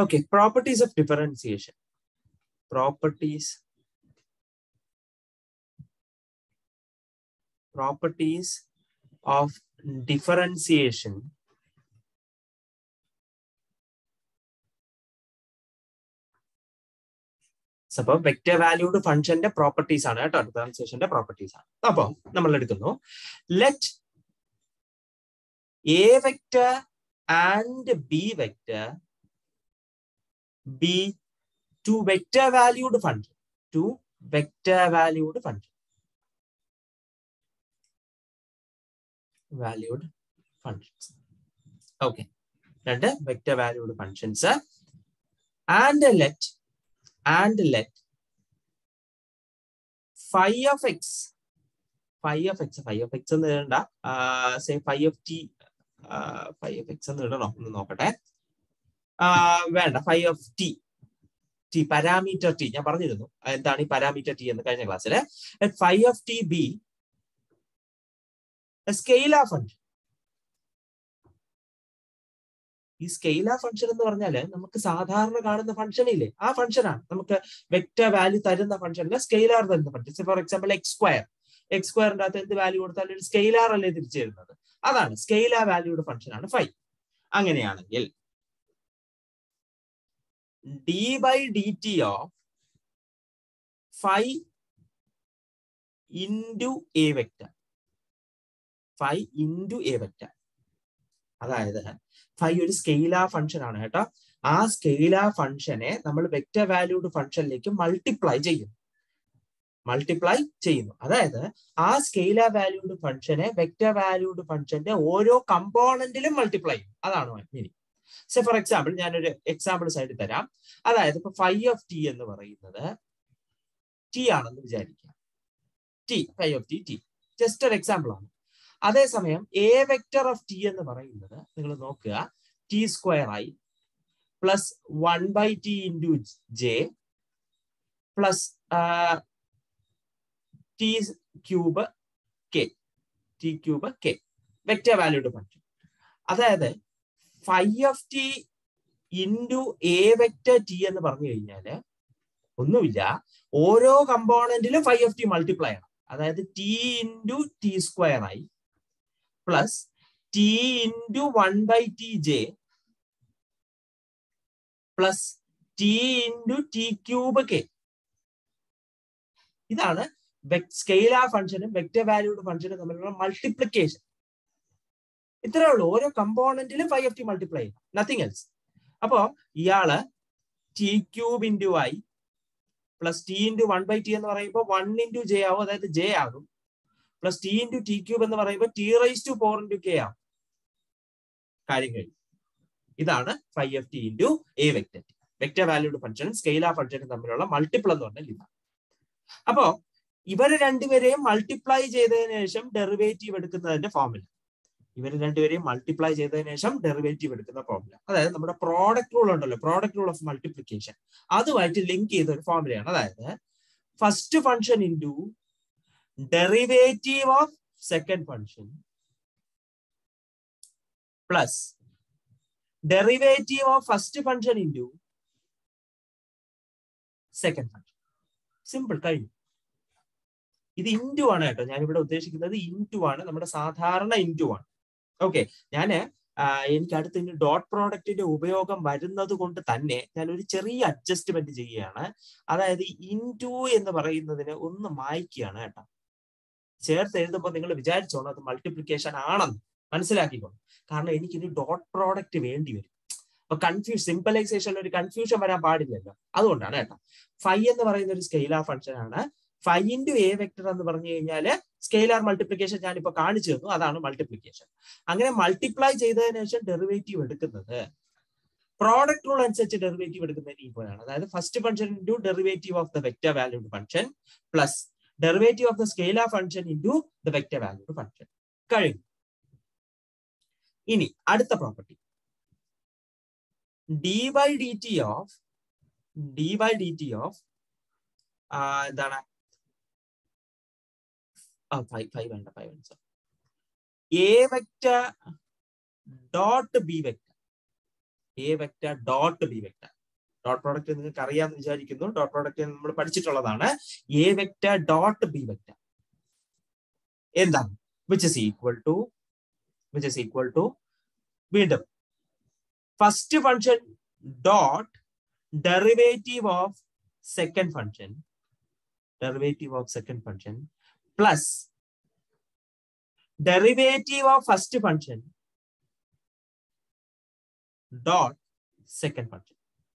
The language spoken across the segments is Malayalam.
Okay, properties of differentiation. Properties of differentiation അപ്പോൾ വെക്റ്റർ വാല്യൂഡ് ഫംഗ്ഷന്റെ പ്രോപ്പർട്ടീസ് ആണ് കേട്ടോ, ഡിഫറൻസിയേഷന്റെ പ്രോപ്പർട്ടീസ് ആണ്. അപ്പോൾ നമ്മൾ എടുക്കുന്നു let A vector and B vector be two vector valued function, two vector valued function, valued functions. Okay, രണ്ട് vector valued functions and let phi of x എന്ന് എഴുതണ്ട, say phi of t, phi of x എന്ന് എഴുതണോ ഒന്ന് നോക്കട്ടെ, വേണ്ട, phi of t parameter t, ഞാൻ പറഞ്ഞിരുന്നു എന്താണ് ഈ പാരാമീറ്റർ t എന്ന് കഴിഞ്ഞ ക്ലാസ്സിൽ. let phi of t be a scalar function. ഈ സ്കെയിലാർ ഫംഗ്ഷൻ എന്ന് പറഞ്ഞാല് നമുക്ക് സാധാരണ കാണുന്ന ഫംഗ്ഷൻ ഇല്ലേ, ആ ഫംഗ്ഷനാണ് നമുക്ക് വെക്റ്റർ വാല്യൂ തരുന്ന ഫംഗ്ഷനിലെ സ്കെയിലാർ തരുന്ന ഫംഗ്ഷൻ. ഫോർ എക്സാമ്പിൾ എക്സ് സ്ക്വയറിന്റെ അകത്ത് എന്ത് വാല്യൂ കൊടുത്താലും ഒരു സ്കെയിലാർ അല്ലേ തിരിച്ചു തരുന്നത്, അതാണ് സ്കെയിലാർ വാല്യൂഡ് ഫംഗ്ഷൻ ആണ് ഫൈ. അങ്ങനെയാണെങ്കിൽ D by D T of phi into A vector, phi into A vector, അതായത് ഫൈ ഒരു സ്കെയിലാർ ഫംഗ്ഷൻ ആണ് കേട്ടോ. ആ സ്കെയിലാർ ഫംഗ്ഷനെ നമ്മൾ വെക്റ്റർ വാല്യൂഡ് ഫംഗ്ഷനിലേക്ക് മൾട്ടിപ്ലൈ ചെയ്യുന്നു. അതായത് ആ സ്കെയിലാർ വാല്യൂഡ് ഫംഗ്ഷനെ വെക്റ്റർ വാല്യൂഡ് ഫംഗ്ഷന്റെ ഓരോ കമ്പോണന്റിലും മൾട്ടിപ്ലൈ ചെയ്യും, അതാണ് മീനിങ്. സോ ഫോർ എക്സാമ്പിൾ ഞാനൊരു എക്സാമ്പിൾ സൈഡിൽ തരാം. അതായത് ഇപ്പൊ ഫൈ ഓഫ് ടി എന്ന് പറയുന്നത് ടി ആണെന്ന് വിചാരിക്കാം. ഫൈ ഓഫ് ടി ജസ്റ്റ് ഒരു എക്സാമ്പിൾ ആണ്. അതേസമയം എ വെക്റ്റർ ഓഫ് ടി എന്ന് പറയുന്നത് നിങ്ങൾ നോക്കുക, T square I plus 1/t into J plus T cube K vector valued function. അതായത് phi of T into A vector T എന്ന് പറഞ്ഞു കഴിഞ്ഞാല് ഒന്നുമില്ല, ഓരോ കമ്പോണന്റിലും ഫൈ ഓഫ് ടി മൾട്ടിപ്ലൈ ആണ്. അതായത് T into T square I plus T into 1/t J plus T into T cube K. ഇതാണ് സ്കെയിലാർ ഫംഗ്ഷനും വെക്റ്റർ വാല്യൂഡ് ഫംഗ്ഷനും തമ്മിലുള്ള മൾട്ടിപ്ലിക്കേഷൻ. ഇത്രേ ഉള്ളൂ, ഓരോ കമ്പോണന്റിലും ഫൈ ഓഫ് ടി മൾട്ടിപ്ലൈ ചെയ്യും, നത്തിങ് എൽസ്. അപ്പോ ഇയാള് T cube into I plus T into 1/t എന്ന് പറയുമ്പോൾ 1 ഇൻറ്റു ജെ ആവും, അതായത് ജെ ആകും. Plus T into T cube എന്ന് പറയുമ്പോൾ T raise to 4 into K ആവും. കാര്യം കഴിഞ്ഞു. ഇതാണ് phi of T into A vector T. Vector valued ഫംഗ്ഷനും സ്കെയിലാർ ഫംഗ്ഷനും തമ്മിലുള്ള മൾട്ടിപ്പിൾ എന്ന് പറഞ്ഞാൽ ഇതാണ്. അപ്പോ ഇവര് രണ്ടുപേരെയും മൾട്ടിപ്ലൈ ചെയ്തതിനു ശേഷം ഡെറിവേറ്റീവ് എടുക്കുന്നതിന്റെ ഫോർമുല, അതായത് നമ്മുടെ പ്രോഡക്റ്റ് റൂൾ ഉണ്ടല്ലോ, പ്രോഡക്റ്റ് റൂൾ ഓഫ് മൾട്ടിപ്ലിക്കേഷൻ, അതുമായിട്ട് ലിങ്ക് ചെയ്ത ഒരു ഫോർമുലയാണ്. അതായത് first function into derivative of second function plus derivative of first function into second function. Simple, കഴിഞ്ഞു. ഇത് ഇൻറ്റു ആണ് കേട്ടോ, ഞാനിവിടെ ഉദ്ദേശിക്കുന്നത് ഇൻറ്റു ആണ്, നമ്മുടെ സാധാരണ ഇൻറ്റു ആണ്. ഓക്കെ, എനിക്ക് അടുത്ത് ഇനി ഡോട്ട് പ്രോഡക്റ്റിന്റെ ഉപയോഗം വരുന്നത് കൊണ്ട് തന്നെ ഞാൻ ഒരു ചെറിയ അഡ്ജസ്റ്റ്മെന്റ് ചെയ്യുകയാണ്. അതായത് ഇൻറ്റു എന്ന് പറയുന്നതിന് ഒന്ന് മായ്ക്കുകയാണ് കേട്ടോ. ചേർത്ത് എഴുതുമ്പോൾ നിങ്ങൾ വിചാരിച്ചോണം അത് മൾട്ടിപ്ലിക്കേഷൻ ആണെന്ന് മനസ്സിലാക്കിക്കോണം. കാരണം എനിക്കിനി ഡോട്ട് പ്രോഡക്റ്റ് വേണ്ടി വരും. അപ്പൊ സിംപലൈസേഷൻ ഒരു കൺഫ്യൂഷൻ വരാൻ പാടില്ലല്ലോ, അതുകൊണ്ടാണ് കേട്ടോ. ഫൈ എന്ന് പറയുന്ന ഒരു സ്കെയിലാർ ഫംഗ്ഷൻ ആണ്. ഫൈ ഇൻറ്റു എ വെക്ടർ എന്ന് പറഞ്ഞു കഴിഞ്ഞാല് സ്കെയിലാർ മൾട്ടിപ്ലിക്കേഷൻ ഞാനിപ്പോ കാണിച്ചു തന്നു, അതാണ് മൾട്ടിപ്ലിക്കേഷൻ. അങ്ങനെ മൾട്ടിപ്ലൈ ചെയ്തതിനു ശേഷം ഡെറിവേറ്റീവ് എടുക്കുന്നത് പ്രോഡക്റ്റ് റൂൾ അനുസരിച്ച് ഡെറിവേറ്റീവ് എടുക്കുന്നതിന് ഈക്വലാണ്. അതായത് first function into derivative of the vector valued function plus derivative of the scalar function into the vector valued function. കഴിഞ്ഞു. ഇനി അടുത്ത property, D by D T of എന്താണ്, A vector dot B vector. A vector dot B vector. Dot product നിങ്ങൾക്ക് അറിയാമെന്ന് വിചാരിക്കുന്നു. ഡോട്ട് പ്രോഡക്റ്റ് നമ്മൾ പഠിച്ചിട്ടുള്ളതാണ്. A vector dot B vector എന്താണ്? which is equal to വീണ്ടും first function dot derivative of second function plus derivative of first function dot second function.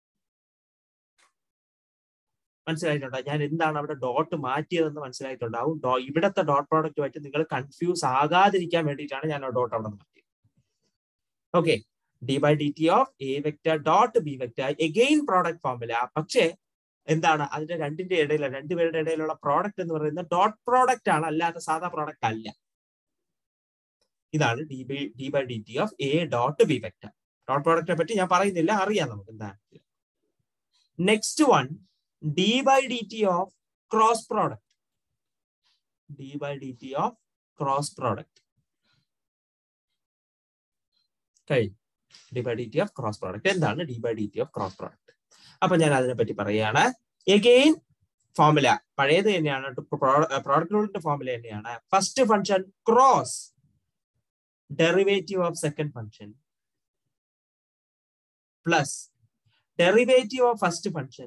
മനസ്സിലായിട്ടുണ്ടോ? ഞാൻ എന്താണ് അവിടെ ഡോട്ട് മാറ്റിയതെന്ന് മനസ്സിലായിട്ടുണ്ടാവും. ഇവിടത്തെ ഡോട്ട് പ്രോഡക്റ്റുമായിട്ട് നിങ്ങൾ കൺഫ്യൂസ് ആകാതിരിക്കാൻ വേണ്ടിയിട്ടാണ് ഞാൻ ഡോട്ട് അവിടെ മാറ്റിയത്. Okay, d/dt of A vector dot B vector again product formula. പക്ഷേ എന്താണ് അതിന്റെ രണ്ടുപേരുടെ ഇടയിലുള്ള പ്രോഡക്റ്റ് എന്ന് പറയുന്നത് ഡോട്ട് പ്രോഡക്റ്റ് ആണ്, അല്ലാതെ സാധാ പ്രോഡക്റ്റ് അല്ല. ഇതാണ് d/dt of A dot B vector. Dot പ്രോഡക്റ്റിനെ പറ്റി ഞാൻ പറയുന്നില്ല, അറിയാം നമുക്ക് എന്താണ്. Next one d/dt of cross product. d/dt of cross product കഴിഞ്ഞു. d/dt ഓഫ് ക്രോസ് പ്രോഡക്റ്റ് എന്താണ്? d/dt of cross product. അപ്പൊ ഞാൻ അതിനെ പറ്റി പറയാണ്. എഗെയിൻ ഫോർമുല പഴയത് തന്നെയാണ്, പ്രോഡക്റ്റ് റൂളിന്റെ ഫോർമുല തന്നെയാണ്. First function cross derivative of second function plus derivative of first function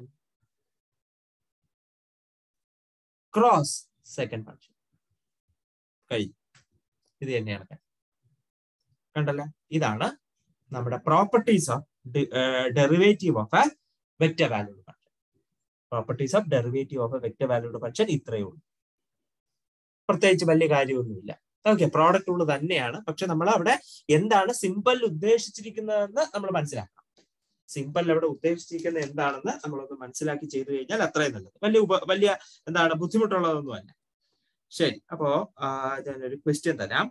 cross second function കഴിഞ്ഞു. ഇത് തന്നെയാണ്. കണ്ടല്ലേ? ഇതാണ് നമ്മുടെ properties of derivative of A vector valued function. Properties of derivative of A vector valued function ഇത്രയേ ഉള്ളൂ. പ്രത്യേകിച്ച് വലിയ കാര്യമൊന്നുമില്ല. ഓക്കെ, പ്രോഡക്റ്റ് റൂൾ തന്നെയാണ്. പക്ഷെ നമ്മൾ അവിടെ എന്താണ് സിമ്പിൾ ഉദ്ദേശിച്ചിരിക്കുന്നതെന്ന് നമ്മൾ മനസ്സിലാക്കണം. സിമ്പിൾ അവിടെ ഉദ്ദേശിച്ചിരിക്കുന്നത് എന്താണെന്ന് നമ്മളൊന്ന് മനസ്സിലാക്കി ചെയ്തു കഴിഞ്ഞാൽ അത്രയും നല്ലത്. വലിയ എന്താണ് ബുദ്ധിമുട്ടുള്ളതൊന്നുമല്ല. ശരി, അപ്പോ ഞാനൊരു ക്വസ്റ്റ്യൻ തരാം.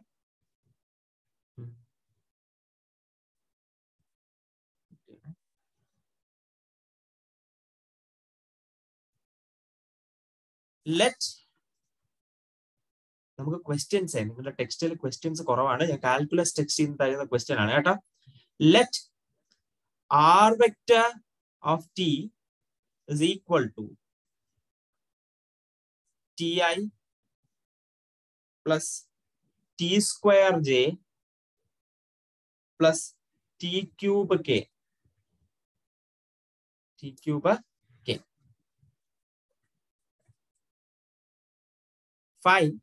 നമുക്ക് ക്വസ്റ്റ്യൻസ് നിങ്ങളുടെ ടെക്സ്റ്റിൽ ക്വസ്റ്റ്യൻസ് കുറവാണ്. ഞാൻ കാൽക്കുലസ് ടെക്സ്റ്റിൽ നിന്ന് തരുന്ന ക്വസ്റ്റ്യൻ ആണ് കേട്ടോ. Let R vector of T is equal to ti plus t square j plus t cube k. Find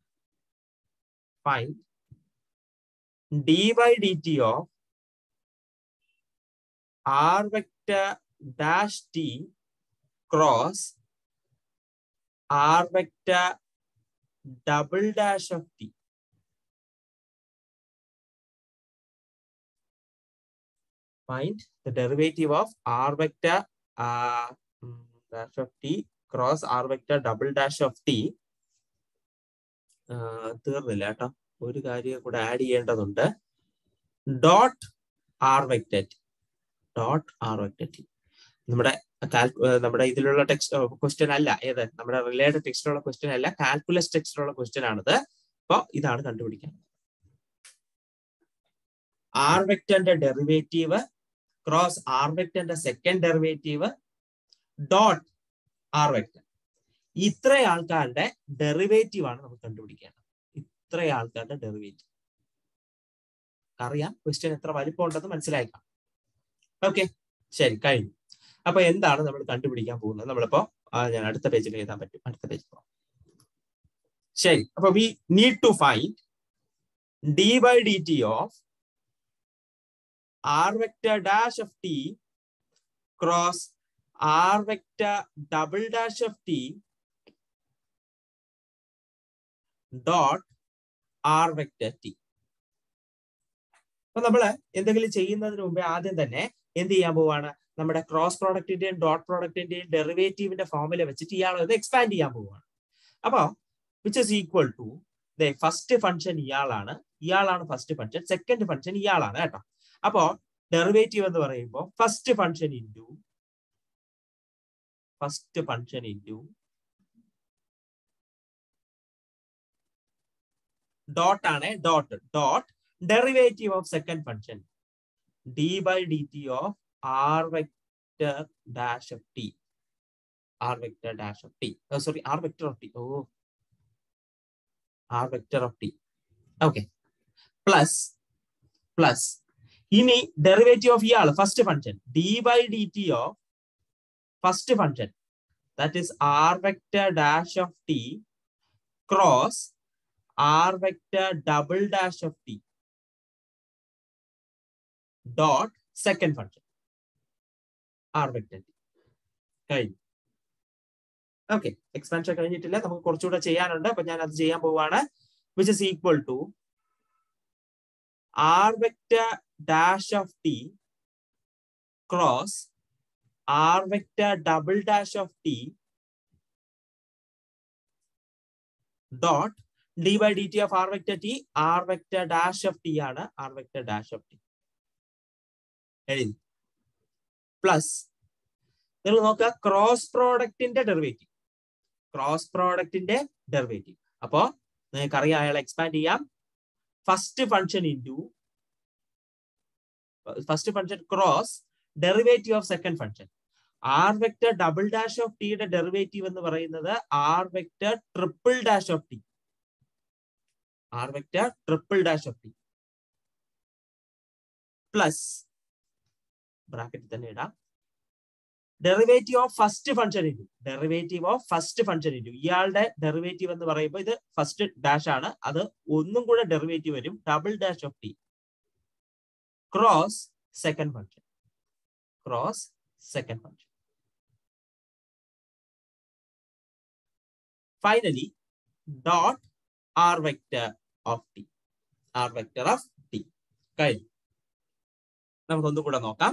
d/dt of r vector dash t cross r vector double dash of t. Find the derivative of r vector dash of t cross r vector double dash of t. തീർന്നില്ല കേട്ടോ, ഒരു കാര്യം കൂടെ ആഡ് ചെയ്യേണ്ടതുണ്ട്. ഡോട്ട് ആർ വെക്ടർ ടി നമ്മുടെ ഇതിലുള്ള ടെക്സ്റ്റ് ക്വസ്റ്റ്യൻ അല്ല. ഏത് നമ്മുടെ റിലേറ്റഡ് ടെക്സ്റ്റിലുള്ള ക്വസ്റ്റ്യൻ അല്ല, കാൽക്കുലസ് ടെക്സ്റ്റിലുള്ള ക്വസ്റ്റ്യൻ ആണിത്. അപ്പൊ ഇതാണ് കണ്ടുപിടിക്കാൻ. ആർ വെക്ടറിന്റെ ഡെറിവേറ്റീവ് ക്രോസ് ആർ വെക്ടറിന്റെ second derivative dot R vector. ഇത്ര ആൾക്കാരുടെ ഡെറിവേറ്റീവ് ആണ് നമുക്ക് കണ്ടുപിടിക്കേണ്ടത്. ഇത്ര ആൾക്കാരുടെ ഡെറിവേറ്റീവ് അറിയാം. ക്വസ്റ്റ്യൻ എത്ര വലിപ്പം ഉണ്ടെന്ന് മനസ്സിലാക്കാം. ഓക്കെ, ശരി, കഴിഞ്ഞു. അപ്പൊ എന്താണ് നമ്മൾ കണ്ടുപിടിക്കാൻ പോകുന്നത്? നമ്മളിപ്പോ ഞാൻ അടുത്ത പേജിൽ എഴുതാൻ പറ്റും. അടുത്ത പേജിൽ പോകാം. ശരി, അപ്പൊ we need to find d/dt of r vector dash of t cross r vector double dash of t dot r vector t. അപ്പൊ നമ്മള് എന്തെങ്കിലും ചെയ്യുന്നതിന് മുമ്പേ ആദ്യം തന്നെ എന്ത് ചെയ്യാൻ പോവാണ്? നമ്മുടെ ക്രോസ് പ്രോഡക്റ്റിന്റെയും ഡോട്ട് പ്രോഡക്റ്റിന്റെയും ഡെറിവേറ്റീവിന്റെ ഫോർമുല വെച്ചിട്ട് ഇയാളത് എക്സ്പാൻഡ് ചെയ്യാൻ പോവാണ്. അപ്പൊ which is equal to first function ഇയാളാണ് ഫസ്റ്റ് ഫംഗ്ഷൻ, സെക്കൻഡ് ഫംഗ്ഷൻ ഇയാളാണ് കേട്ടോ. അപ്പോ ഡെറിവേറ്റീവ് എന്ന് പറയുമ്പോൾ ഫസ്റ്റ് ഫംഗ്ഷൻ ഇൻറ്റു ഡോട്ട് ആണ്, dot derivative of second function d by dt of r vector dash of t. R vector dash of t. Oh, sorry, r vector of t. Oh, r vector of t. Okay. Plus ini derivative of first function d by dt of first function, that is r vector dash of t cross r vector double dash of t dot second function r vector t. കഴിഞ്ഞു. ഓക്കെ, എക്സ്പാൻഷൻ കഴിഞ്ഞിട്ടില്ല, നമുക്ക് കുറച്ചുകൂടെ ചെയ്യാനുണ്ട്. അപ്പൊ ഞാൻ അത് ചെയ്യാൻ പോവാണ്. which is equal to r vector dash of t cross r vector double dash of t dot d by dt of r vector t. r vector dash of t ആണ് r vector dash of t. എഴുതി. പ്ലസ് നിങ്ങൾ നോക്കുക ക്രോസ് പ്രോഡക്റ്റിന്റെ ഡെറിവേറ്റീവ്. ക്രോസ് പ്രോഡക്റ്റിന്റെ ഡെറിവേറ്റീവ്. അപ്പോ നിങ്ങൾക്ക് അറിയാം, അയാൾ എക്സ്പാൻഡ് ചെയ്യാം. First function into first function cross derivative of second function. R vector double dash of ടിയുടെ ഡെറിവേറ്റീവ് എന്ന് പറയുന്നത് R vector triple dash of T. R vector triple dash of T plus ബ്രാക്കറ്റിൽ തന്നെ ഇടാം derivative of first function into derivative of first function into ഇയാളുടെ ഡെറിവേറ്റീവ് എന്ന് പറയുമ്പോൾ ഇത് ഫസ്റ്റ് ഡാഷ് ആണ്, അത് ഒന്നും കൂടെ ഡെറിവേറ്റീവ് വരും double dash of T cross second function. Cross second function. Finally dot R vector of T. R vector of T കഴിഞ്ഞു. നമുക്കൊന്നും കൂടെ നോക്കാം.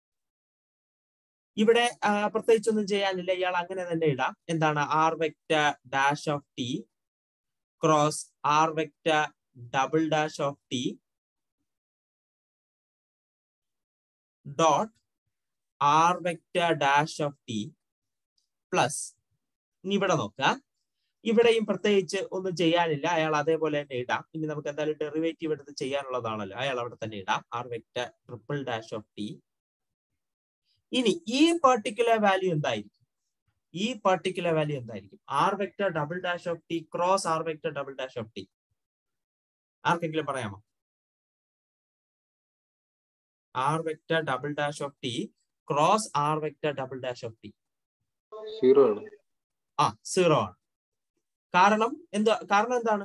ഇവിടെ പ്രത്യേകിച്ചൊന്നും ചെയ്യാനില്ല, ഇയാൾ അങ്ങനെ തന്നെ ഇടാം. എന്താണ്? R vector dash of T cross r vector double dash of t dot R vector dash of T plus. ഇനി ഇവിടെ നോക്കുക, ഇവിടെയും പ്രത്യേകിച്ച് ഒന്നും ചെയ്യാനില്ല, അയാൾ അതേപോലെ തന്നെ ഇടാം. ഇനി നമുക്ക് എന്തായാലും ഡെറിവേറ്റീവ് എടുത്ത് ചെയ്യാനുള്ളതാണല്ലോ, അയാൾ അവിടെ തന്നെ ഇടാം. R vector triple dash of t. ഇനി ഈ പെർട്ടിക്കുലർ വാല്യൂ എന്തായിരിക്കും? ഈ പെർട്ടിക്കുലർ വാല്യൂ എന്തായിരിക്കും? R vector double dash of T cross r vector double dash of t. ആർക്കെങ്കിലും പറയാമോ? R vector double dash of T cross r vector double dash of t 0 ആണ്. 0 ആണ്. കാരണം എന്താണ്?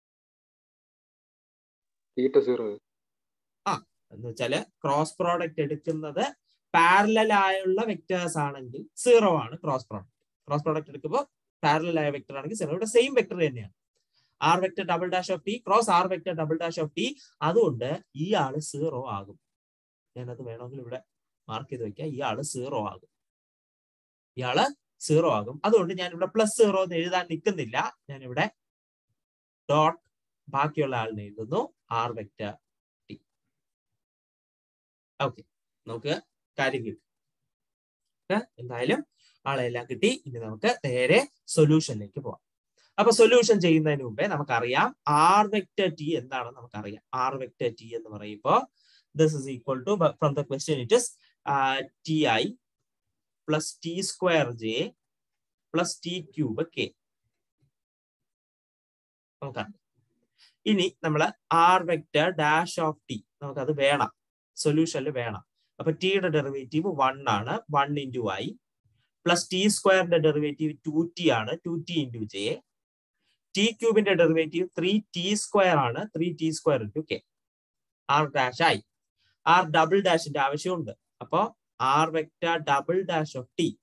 തീറ്റ 0. എന്ന് വെച്ചാല് ക്രോസ് പ്രോഡക്റ്റ് എടുക്കുന്നത് പാരലൽ ആയുള്ള വെക്ടേഴ്സ് ആണെങ്കിൽ 0 ആണ് ക്രോസ് പ്രോഡക്റ്റ്. ക്രോസ് പ്രോഡക്റ്റ് എടുക്കുമ്പോൾ പാരലൽ ആയ വെക്ടർ ആണെങ്കിൽ 0. ഇവിടെ സെയിം വെക്ടർ തന്നെയാണ്. R vector double dash of T cross r vector double dash of t. അതുകൊണ്ട് ഈ ആള് 0 ആകും. ഞാനത് വേണമെങ്കിൽ ഇവിടെ മാർക്ക് ചെയ്ത് വെക്കാം. ഈ ആള് 0 ആകും. ഇയാള് 0 ആകും. അതുകൊണ്ട് ഞാൻ ഇവിടെ +0 എന്ന് എഴുതാൻ നിൽക്കുന്നില്ല. ഞാൻ ഇവിടെ ഡോട്ട് ബാക്കിയുള്ള ആളിനെ എഴുതുന്നു ആർ വെക്ടർ ടി. ഓക്കെ, നമുക്ക് കാര്യം കിട്ടി. എന്തായാലും ആളെല്ലാം കിട്ടി. ഇനി നമുക്ക് നേരെ സൊല്യൂഷനിലേക്ക് പോവാം. അപ്പൊ സൊല്യൂഷൻ ചെയ്യുന്നതിന് മുമ്പേ നമുക്കറിയാം ആർ വെക്ടർ ടി എന്താണെന്ന് നമുക്കറിയാം. ആർ വെക്ടർ ടി എന്ന് പറയുമ്പോൾ this is equal to, from the question it is t i plus t square j plus T cube k. നമുക്കറിയാം. ഇനി നമ്മൾ r vector dash of t നമുക്കത് വേണം, സൊല്യൂഷനിൽ വേണം. അപ്പൊ ടിയുടെ ഡെറിവേറ്റീവ് 1 ആണ്, 1 ഇൻറ്റു ഐ പ്ലസ് ടി സ്ക്വയറിന്റെ ഡെറിവേറ്റീവ് 2t ആണ്, 2t ഇൻറ്റു ജെ. ടി ക്യൂബിന്റെ ഡെറിവേറ്റീവ് 3t സ്ക്വയർ ആണ്, 3t square into k. R dash i. R double ഡാഷിന്റെ ആവശ്യമുണ്ട്. അപ്പോ r vector double dash of t.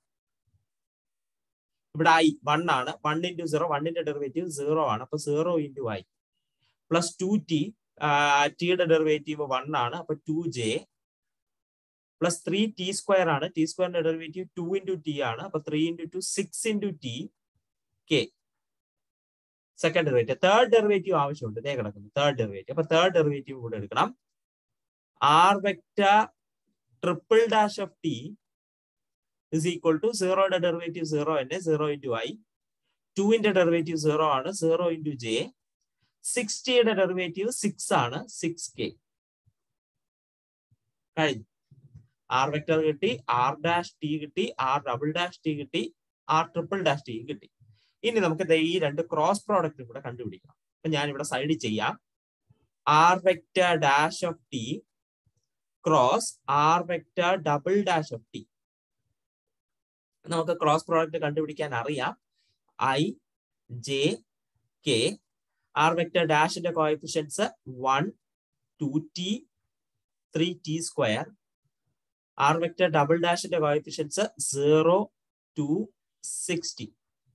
ഇവിടെ ഐ 1 ആണ്, 1 ഇൻറ്റു 0, 1ന്റെ ഡെറിവേറ്റീവ് 0 ആണ്. അപ്പൊ 0 ഇൻറ്റു ഐ പ്ലസ് 2t. ടിയുടെ ഡെറിവേറ്റീവ് 1 ആണ്, അപ്പൊ 2j പ്ലസ് 3t സ്ക്വയർ ആണ്. ടി സ്ക്വയറിന്റെ ഡെറിവേറ്റീവ് 2 ഇൻറ്റു ടി ആണ്, അപ്പൊ 3 into 2 6 into t k. Second derivative. Third derivative ആവശ്യമുണ്ട്, ഇതേ കിടക്കുന്നു തേർഡ് ഡെറിവേറ്റീവ്. അപ്പൊ തേർഡ് ഡെറിവേറ്റീവ് കൂടെ എടുക്കണം. R vector triple dash of t is equal to 0യുടെ ഡെറിവേറ്റീവ് 0 തന്നെ, 0 ഇൻറ്റു ഐ. 2ന്റെ ഡെറിവേറ്റീവ് 0 ആണ്, 0 ഇൻറ്റു ജെ. 60യുടെ ഡെറിവേറ്റീവ് 6 ആണ്, 6k. കഴിഞ്ഞു. ആർ വെക്ടർ കിട്ടി, ആർ ഡാഷ് ടി കിട്ടി, ആർ ഡബിൾ ഡാഷ് ടി കിട്ടി, ആർ ട്രിപ്പിൾ ഡാഷ് ടി കിട്ടി. ഇനി നമുക്ക് ഈ രണ്ട് ക്രോസ് പ്രോഡക്റ്റ് കൂടെ കണ്ടുപിടിക്കണം. അപ്പൊ ഞാൻ ഇവിടെ സൈഡിൽ ചെയ്യാം. R vector dash of T cross r vector double dash of t. നമുക്ക് ക്രോസ് പ്രോഡക്റ്റ് കണ്ടുപിടിക്കാൻ അറിയാം. I j k. R vector ഡാഷിന്റെ coefficients 1 2t 3t square. R vector ഡബിൾ ഡാഷിന്റെ കോഎഫിഷ്യൻസ് 0 2 60.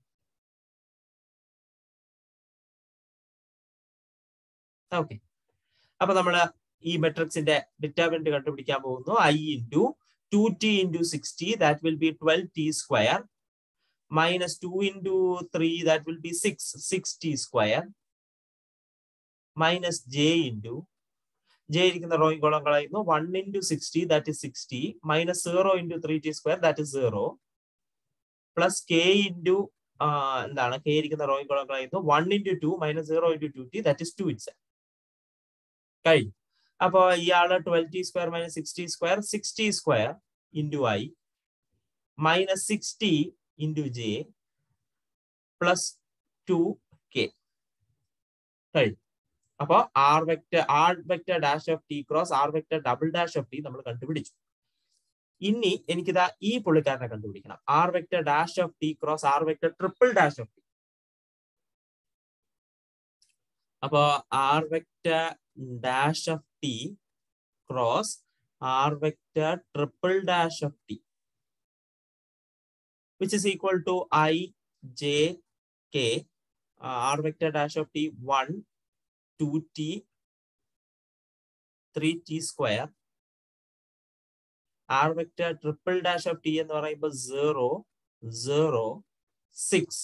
ഓക്കെ, അപ്പൊ നമ്മള് ഈ മെട്രിക്സിന്റെ ഡിറ്റർമിനന്റ് കണ്ടുപിടിക്കാൻ പോകുന്നു. I into 2t into 60, that will be 12t square, minus 2 into 3, that will be 6t square, minus j into j ഇരിക്കുന്ന റോയും കോളം കളയുന്നു. 1 into 60, that is 60, minus 0 into 3t square, that is 0, plus k into എന്താണ് k ഇരിക്കുന്ന റോയും കോളം കളയുന്നു. 1 into 2 minus 0 into 2t, that is 2 itself. കഴിഞ്ഞു. അപ്പൊ ഇയാള് 12t square minus 60 square, 60 square into I minus 60 into j plus 2k. കഴിഞ്ഞു. അപ്പൊ r vector dash of T cross r vector double dash of t നമ്മൾ കണ്ടുപിടിച്ചു. ഇനി എനിക്കിതാ ഈ പുള്ളിക്കാരനെ കണ്ടുപിടിക്കണം. R vector dash of T cross r vector triple dash of t. അപ്പൊ r vector dash of T cross r vector triple dash of t, which is equal to I j k. R vector dash of t 1 2t 3t square. R vector triple dash of t എന്ന് പറയുമ്പോൾ 0 0 6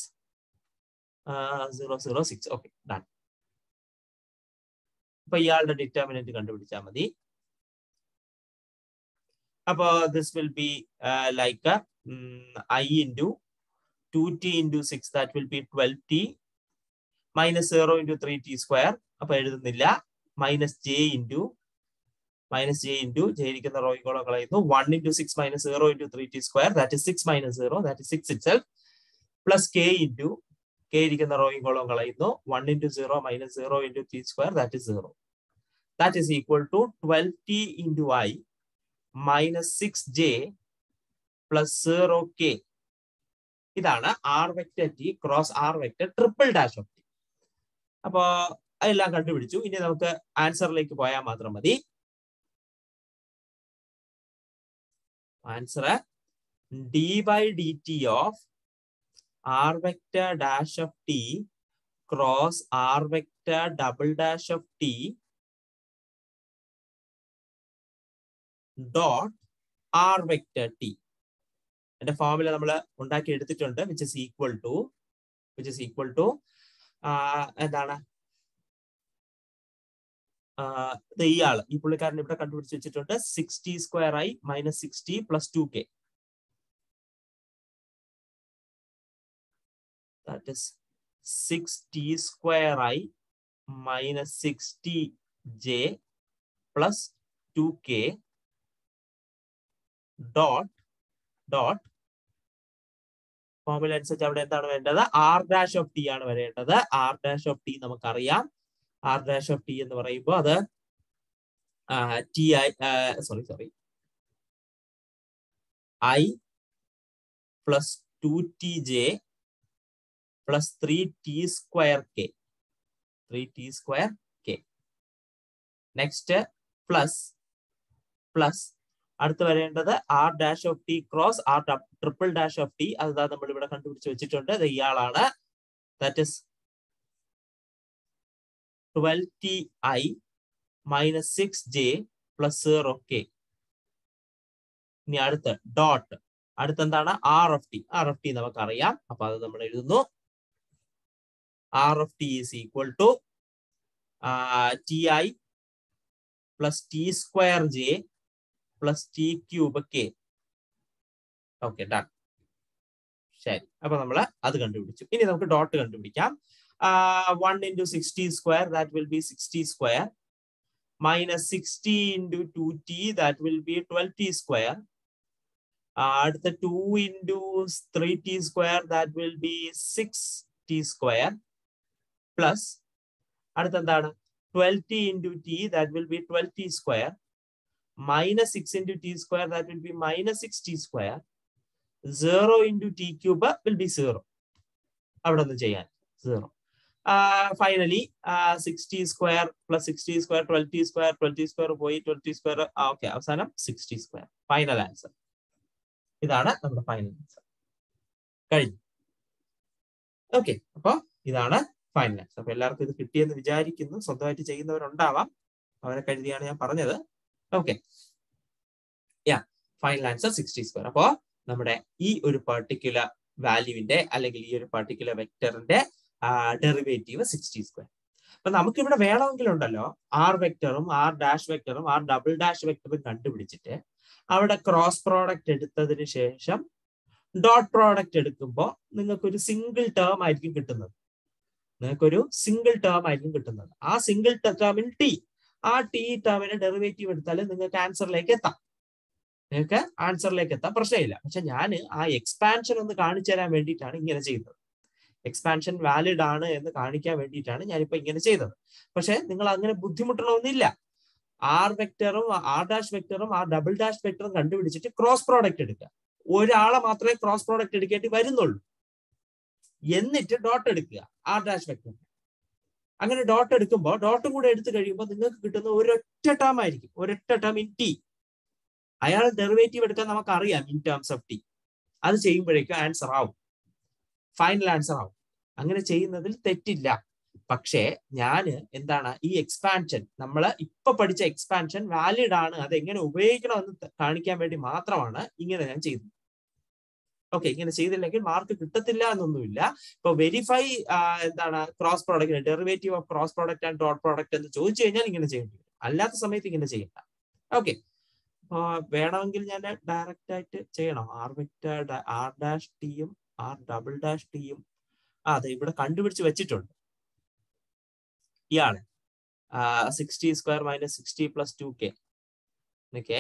0 0 6. Okay, done. അപ്പൊ ഇയാളുടെ ഡിറ്റർമിനന്റ് കണ്ടുപിടിച്ചാൽ മതി. അപ്പൊ this will be like I into 2t into 6, that will be 12t, minus 0 into 3t square. അപ്പൊ എഴുതുന്നില്ല. minus j into j ഇരിക്കുന്ന റോയും കോളം കളയുന്നു. 1 into 6 minus 0 into 3t square, that is 6 minus 0, that is 6 itself, plus k into k ഇരിക്കുന്ന റോയും കോളം കളയുന്നു. 1 into 0 minus 0 into t square, that is 0. That is equal to 12t into I minus 6j plus 0k. ഇതാണ് r vector t cross r vector triple dash of t. അപ്പോ അതെല്ലാം കണ്ടുപിടിച്ചു. ഇനി നമുക്ക് ആൻസറിലേക്ക് പോയാൽ മാത്രം മതി. Answer d by D T of r vector dash of T cross r vector double dash of t dot R vector t. എന്റെ ഫോർമുല നമ്മൾ ഉണ്ടാക്കി എടുത്തിട്ടുണ്ട്. വിച്ച് ഇസ് ഈക്വൽ ടു എന്താണ് ഇയാള് ഈ പുള്ളിക്കാരൻ ഇവിടെ കണ്ടുപിടിച്ച് വെച്ചിട്ടുണ്ട്. 60 square I minus 60 plus 2k. That is 60 square I minus 60j plus 2k dot formula അനുസരിച്ച് അവിടെ എന്താണ് വേണ്ടത്? ആർ ഡാഷ് ഓഫ് ടി ആണ് വരേണ്ടത്. ആർ ഡാഷ് ഓഫ് ടി നമുക്കറിയാം. ആർ ഡാഷ് ഓഫ് ടി എന്ന് പറയുമ്പോൾ അത് t i I plus 2tj plus 3t square k. Next plus അടുത്ത് വരേണ്ടത് r dash of T cross r triple dash of t. അത് നമ്മൾ ഇവിടെ കണ്ടുപിടിച്ച് വെച്ചിട്ടുണ്ട്. അത് ഇയാളാണ്. That is 12ti minus 6j plus 0k. ഇനി അടുത്ത് ഡോട്ട്. അടുത്തെന്താണ്? ആർ ഓഫ് ടി നമുക്കറിയാം. അപ്പൊ അത് നമ്മൾ എഴുതുന്നു. R of t is equal to ti plus t square j plus t cube k. Okay, done. ശരി, അപ്പൊ നമ്മൾ അത് കണ്ടുപിടിച്ചു. ഇനി നമുക്ക് ഡോട്ട് കണ്ടുപിടിക്കാം. 1 into 60 square, that will be 60 square, minus 60 into 2t, that will be 12t square. അടുത്ത 2 into 3t square, that will be 6t square, plus അടുത്ത എന്താണ് 12t into t, that will be 12t square, minus 6 into t square, that will be minus 6t square. 0 into t cube will be 0. അവിടെ ഒന്ന് ചെയ്യാൻ 0. Finally, 60 square plus 60 square, 12t square, 12t square പോയി 12t square. Okay, അവസാനം 60 square. Final answer. ഇതാണ് നമ്മുടെ ഫൈനൽ ആൻസർ. കഴിഞ്ഞു. ഓക്കെ, അപ്പൊ ഇതാണ് ഫൈനൽ ആൻസർ. അപ്പൊ എല്ലാവർക്കും ഇത് കിട്ടിയെന്ന് വിചാരിക്കുന്നു. സ്വന്തമായിട്ട് ചെയ്യുന്നവരുണ്ടാവാം, അവരെ കരുതിയാണ് ഞാൻ പറഞ്ഞത്. Okay, final answer 60 square. അപ്പോ നമ്മുടെ ഈ ഒരു പർട്ടിക്കുലർ വാല്യൂവിന്റെ അല്ലെങ്കിൽ ഈ ഒരു പർട്ടിക്കുലർ വെക്ടറിന്റെ ഡെറിവേറ്റീവ് 60 സ്ക്വയർ. അപ്പൊ നമുക്ക് ഇവിടെ വേണമെങ്കിലുണ്ടല്ലോ ആർ വെക്ടറും ആർ ഡാഷ് വെക്ടറും ആർ ഡബിൾ ഡാഷ് വെക്ടറും കണ്ടുപിടിച്ചിട്ട് അവിടെ ക്രോസ് പ്രോഡക്റ്റ് എടുത്തതിന് ശേഷം ഡോട്ട് പ്രോഡക്റ്റ് എടുക്കുമ്പോൾ നിങ്ങൾക്കൊരു സിംഗിൾ ടേം ആയിരിക്കും കിട്ടുന്നത്. ആ സിംഗിൾ ടേമിൽ ടി, ആ ടി ടേമിന് ഡെറിവേറ്റീവ് എടുത്താൽ നിങ്ങൾക്ക് ആൻസറിലേക്ക് എത്താം. പ്രശ്നമില്ല. പക്ഷെ ഞാൻ ആ എക്സ്പാൻഷൻ ഒന്ന് കാണിച്ചു തരാൻ വേണ്ടിയിട്ടാണ് ഇങ്ങനെ ചെയ്യുന്നത്. എക്സ്പാൻഷൻ വാലിഡ് ആണ് എന്ന് കാണിക്കാൻ വേണ്ടിയിട്ടാണ് ഞാനിപ്പോ ഇങ്ങനെ ചെയ്തത്. പക്ഷെ നിങ്ങൾ അങ്ങനെ ബുദ്ധിമുട്ടണമെന്നില്ല. ആർ വെക്ടറും ആർ ഡാഷ് വെക്ടറും ആർ ഡബിൾ ഡാഷ് വെക്ടറും കണ്ടുപിടിച്ചിട്ട് ക്രോസ് പ്രോഡക്റ്റ് എടുക്കുക. ഒരാളെ മാത്രമേ ക്രോസ് പ്രോഡക്റ്റ് എടുക്കേണ്ടി വരുന്നുള്ളൂ. എന്നിട്ട് ഡോട്ട് എടുക്കുക ആർ ഡാഷ് വെക്ടർ. അങ്ങനെ ഡോട്ട് എടുക്കുമ്പോൾ ഡോട്ടും കൂടെ എടുത്തു കഴിയുമ്പോൾ നിങ്ങൾക്ക് കിട്ടുന്ന ഒരൊറ്റ ടേം ആയിരിക്കും. ഒരൊറ്റ ടേം ഇൻ ടി. അയാൾ ഡെറിവേറ്റീവ് എടുക്കാൻ നമുക്കറിയാം ഇൻ ടേംസ് ഓഫ് ടി. അത് ചെയ്യുമ്പോഴേക്കും ആൻസർ ആവും, ഫൈനൽ ആൻസർ ആവും. അങ്ങനെ ചെയ്യുന്നതിൽ തെറ്റില്ല. പക്ഷേ ഞാൻ എന്താണ് ഈ എക്സ്പാൻഷൻ, നമ്മൾ ഇപ്പൊ പഠിച്ച എക്സ്പാൻഷൻ വാലിഡ് ആണ്, അത് എങ്ങനെ ഉപയോഗിക്കണമെന്ന് കാണിക്കാൻ വേണ്ടി മാത്രമാണ് ഇങ്ങനെ ഞാൻ ചെയ്തത്. ഓക്കെ, ഇങ്ങനെ ചെയ്തില്ലെങ്കിൽ മാർക്ക് കിട്ടത്തില്ല എന്നൊന്നുമില്ല. ഇപ്പൊ വെരിഫൈ എന്താണ് cross product, derivative of cross product and dot product എന്ന് ചോദിച്ചു കഴിഞ്ഞാൽ ഇങ്ങനെ ചെയ്യേണ്ടി വരും. അല്ലാത്ത സമയത്ത് ഇങ്ങനെ ചെയ്യണ്ട. ഓക്കെ, വേണമെങ്കിൽ ഞാൻ ഡയറക്റ്റ് ആയിട്ട് ചെയ്യണം. ആർ വെക്ടർ ആർ ഡാഷ് ടിയും ആർ ഡബിൾ ഡാഷ് ടിയും അതെ ഇവിടെ കണ്ടുപിടിച്ച് വെച്ചിട്ടുണ്ട്. ഇയാണ് 60 square minus 60 plus 2k. Okay,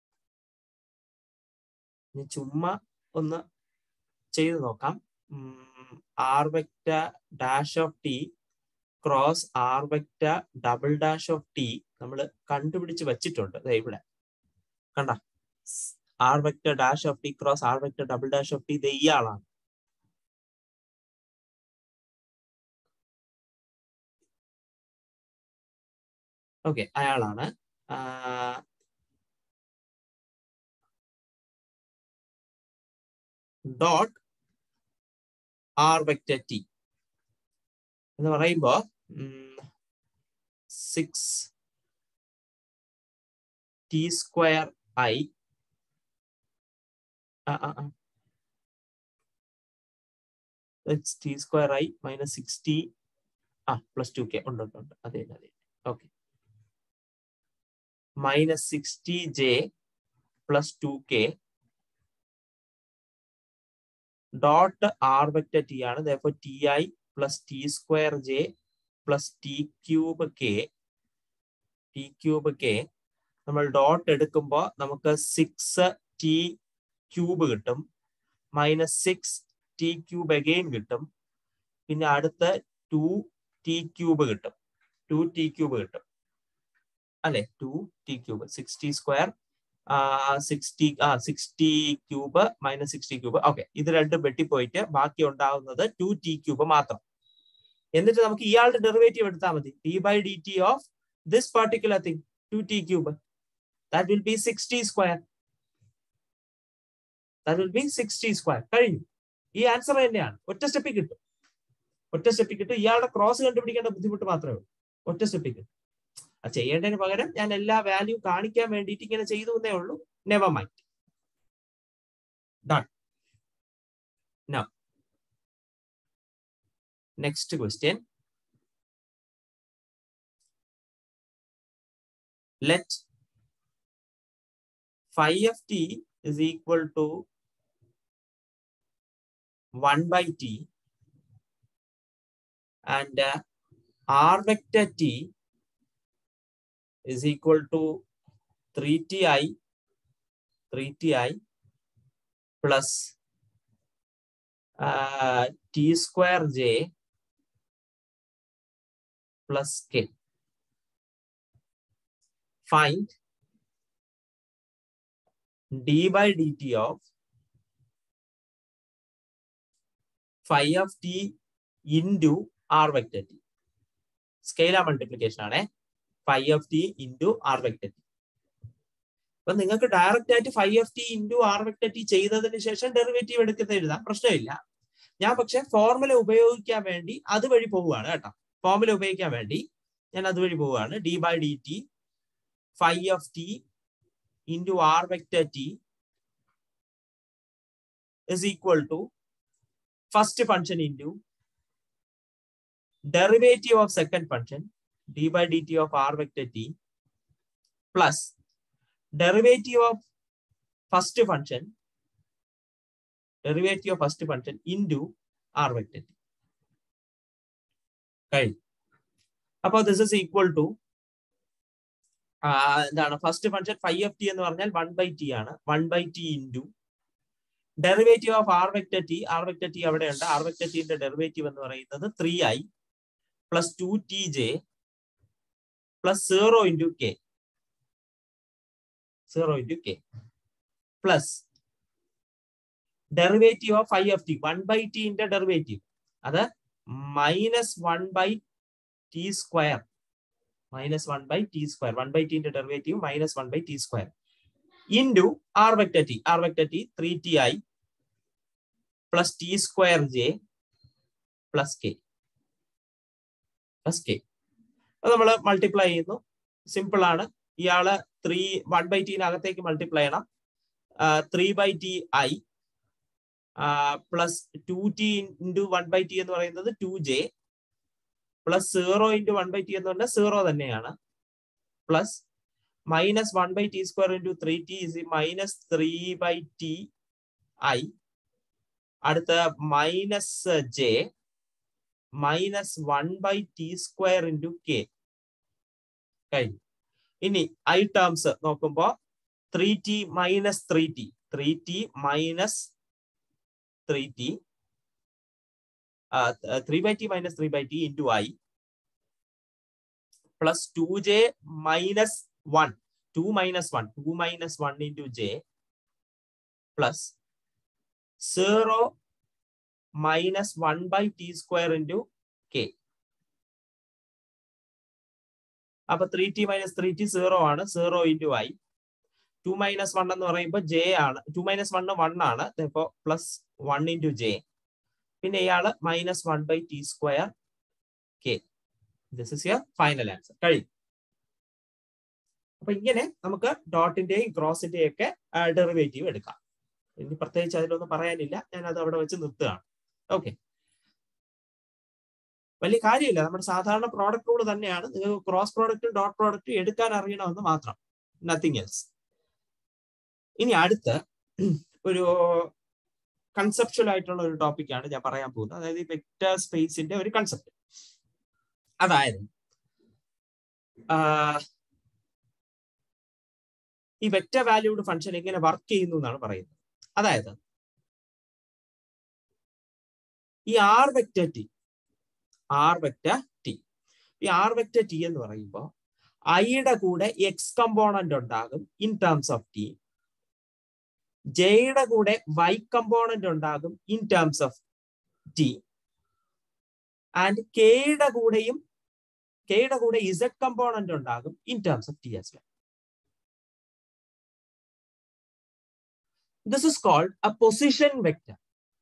ചുമ്മാ ഒന്ന് ചെയ്ത് നോക്കാം. R vector dash of T cross r vector double dash of t നമ്മൾ കണ്ടുപിടിച്ച് വെച്ചിട്ടുണ്ട്. ഇവിടെ കണ്ട, r vector dash of T cross r vector double dash of t ഇത് ഇയാളാണ്. ഓക്കെ, അയാളാണ്. ഡോട്ട് ആർ വെക്ടർ ടി എന്ന് പറയുമ്പോ 6t square i t square i minus 60 plus 2k ഉണ്ട്. അതെ. Okay, minus 60j plus 2k dot R vector t ആണ്. therefore ti plus t square j plus T cube k. നമ്മൾ ഡോട്ട് എടുക്കുമ്പോൾ നമുക്ക് 6t ക്യൂബ് കിട്ടും, മൈനസ് 6t ക്യൂബ് അഗെയിൻ കിട്ടും, പിന്നെ അടുത്ത 2t ക്യൂബ് കിട്ടും അല്ലെ. 2t cube 60 square 60 cube minus 60 cube. Okay, ഇത് രണ്ടും വെട്ടിപ്പോയിട്ട് ബാക്കി ഉണ്ടാവുന്നത് 2t ക്യൂബ് മാത്രം. എന്നിട്ട് നമുക്ക് ഇയാളുടെ ഡെറിവേറ്റീവ് എടുത്താൽ മതി. t by dt of this particular thing 2t cube, that will be 60 square. കഴിഞ്ഞു. ഈ ആൻസർ തന്നെയാണ്. ഒറ്റ സ്റ്റെപ്പിൽ കിട്ടും. ഇയാളുടെ ക്രോസ് കണ്ടുപിടിക്കേണ്ട ബുദ്ധിമുട്ട് മാത്രമേ ഉള്ളൂ. ഒറ്റ സ്റ്റെപ്പിൽ കിട്ടും. അത് ചെയ്യേണ്ടതിന് പകരം ഞാൻ എല്ലാ വാല്യൂ കാണിക്കാൻ വേണ്ടിയിട്ട് ഇങ്ങനെ ചെയ്തു എന്നേ ഉള്ളൂ. Never mind. Done. Now, next question. Let phi of t is equal to 1 by t and r vector t is equal to 3ti plus t square j plus k. Find d by dt of phi of t into r vector t. Scalar multiplication ആണ് phi of t into r vector t. അപ്പൊ നിങ്ങൾക്ക് ഡയറക്റ്റ് ആയിട്ട് phi of t into r vector t ചെയ്തതിന് ശേഷം ഡെറിവേറ്റീവ് എടുക്കുന്നത് എഴുതാം, പ്രശ്നമില്ല. ഞാൻ പക്ഷെ ഫോർമുല ഉപയോഗിക്കാൻ വേണ്ടി അതുവഴി പോവുകയാണ് കേട്ടോ. ഫോർമുല ഉപയോഗിക്കാൻ വേണ്ടി ഞാൻ അതുവഴി പോവുകയാണ്. d by dt phi of t into r vector t is equal to first function into derivative of second function d by dt of r vector t plus derivative of first function into r vector t. Okay. Now this is equal to first function phi of t എന്ന് പറഞ്ഞാൽ 1 by t ആണ്. 1 by t into derivative of r vector t. r vector t അവിടെ ഉണ്ട്. r vector t ന്റെ ഡെറിവേറ്റീവ് എന്ന് പറയുന്നത് 3i plus 2tj plus 0 into k. 0 into k plus derivative of phi of t. 1 by t ന്റെ ഡെറിവേറ്റീവ് അത് minus 1 by t square. Minus 1 by t square. 1 by t ന്റെ ഡെറിവേറ്റീവ് minus 1 by t square into r vector t. r vector t 3ti plus t square j plus k. Plus k. അത് നമ്മൾ മൾട്ടിപ്ലൈ ചെയ്യുന്നു. സിമ്പിൾ ആണ്. ഇയാള് 1 by t അകത്തേക്ക് മൾട്ടിപ്ലൈ ചെയ്യണം. 3 by t i plus 2t into 1 by t എന്ന് പറയുന്നത് 2j plus 0 into 1 by t എന്ന് പറഞ്ഞാൽ 0 തന്നെയാണ്. Plus minus 1 by t square into 3t is minus 3 by t i. അടുത്ത minus j minus 1 by t square into k. കഴിഞ്ഞു. ഇനി i ടേംസ് നോക്കുമ്പോൾ 3t minus 3t. 3t minus 3t 3 by t minus 3 by t into i plus 2j minus 1. 2 minus 1. 2 minus 1 into j plus 0 minus 1 by t square into k. അപ്പൊ 3t minus 3t 0 ആണ്. 0 into i. 2 minus 1 എന്ന് പറയുമ്പോൾ j ആണ്. 2 minus 1 1 ആണ്. അപ്പോൾ പ്ലസ് 1 into j. പിന്നെ ഇയാള് minus 1 by t square k. This is your final answer. കഴിയും. അപ്പൊ ഇങ്ങനെ നമുക്ക് ഡോട്ടിന്റെയും ക്രോസിന്റെയും ഒക്കെ ഡെറിവേറ്റീവ് എടുക്കാം. ഇനി പ്രത്യേകിച്ച് അതിലൊന്നും പറയാനില്ല. ഞാൻ അത് അവിടെ വെച്ച് നിർത്തുകയാണ്. ഓക്കെ, വലിയ കാര്യമില്ല. നമ്മുടെ സാധാരണ പ്രോഡക്റ്റ് റൂൾ തന്നെയാണ്. നിങ്ങൾക്ക് ക്രോസ് പ്രോഡക്റ്റും ഡോട്ട് പ്രോഡക്റ്റും എടുക്കാൻ അറിയണമെന്ന് മാത്രം, നത്തിങ് എൽസ്. ഇനി അടുത്ത ഒരു കൺസെപ്ച്വൽ ആയിട്ടുള്ള ഒരു ടോപ്പിക്കാണ് ഞാൻ പറയാൻ പോകുന്നത്. അതായത് ഈ വെക്റ്റർ സ്പേസിന്റെ ഒരു കൺസെപ്റ്റ്. അതായത് ഈ വെക്റ്റർ വാല്യൂഡ് ഫംഗ്ഷൻ എങ്ങനെ വർക്ക് ചെയ്യുന്നു എന്നാണ് പറയുന്നത്. അതായത് ഈ ആർ വെക്റ്റർ ടി ഈ ആർ വെക്റ്റർ ടി എന്ന് പറയുമ്പോൾ ഐയുടെ കൂടെ എക്സ് കമ്പോണന്റ് ഉണ്ടാകും ഇൻ ടേംസ് ഓഫ് ടി, ജെയുടെ കൂടെ വൈ കമ്പോണന്റ് ഉണ്ടാകും in terms of t, and കെയുടെ കൂടെ ഇസഡ് കമ്പോണന്റ് ഉണ്ടാകും in terms of t as well. This is called a position vector.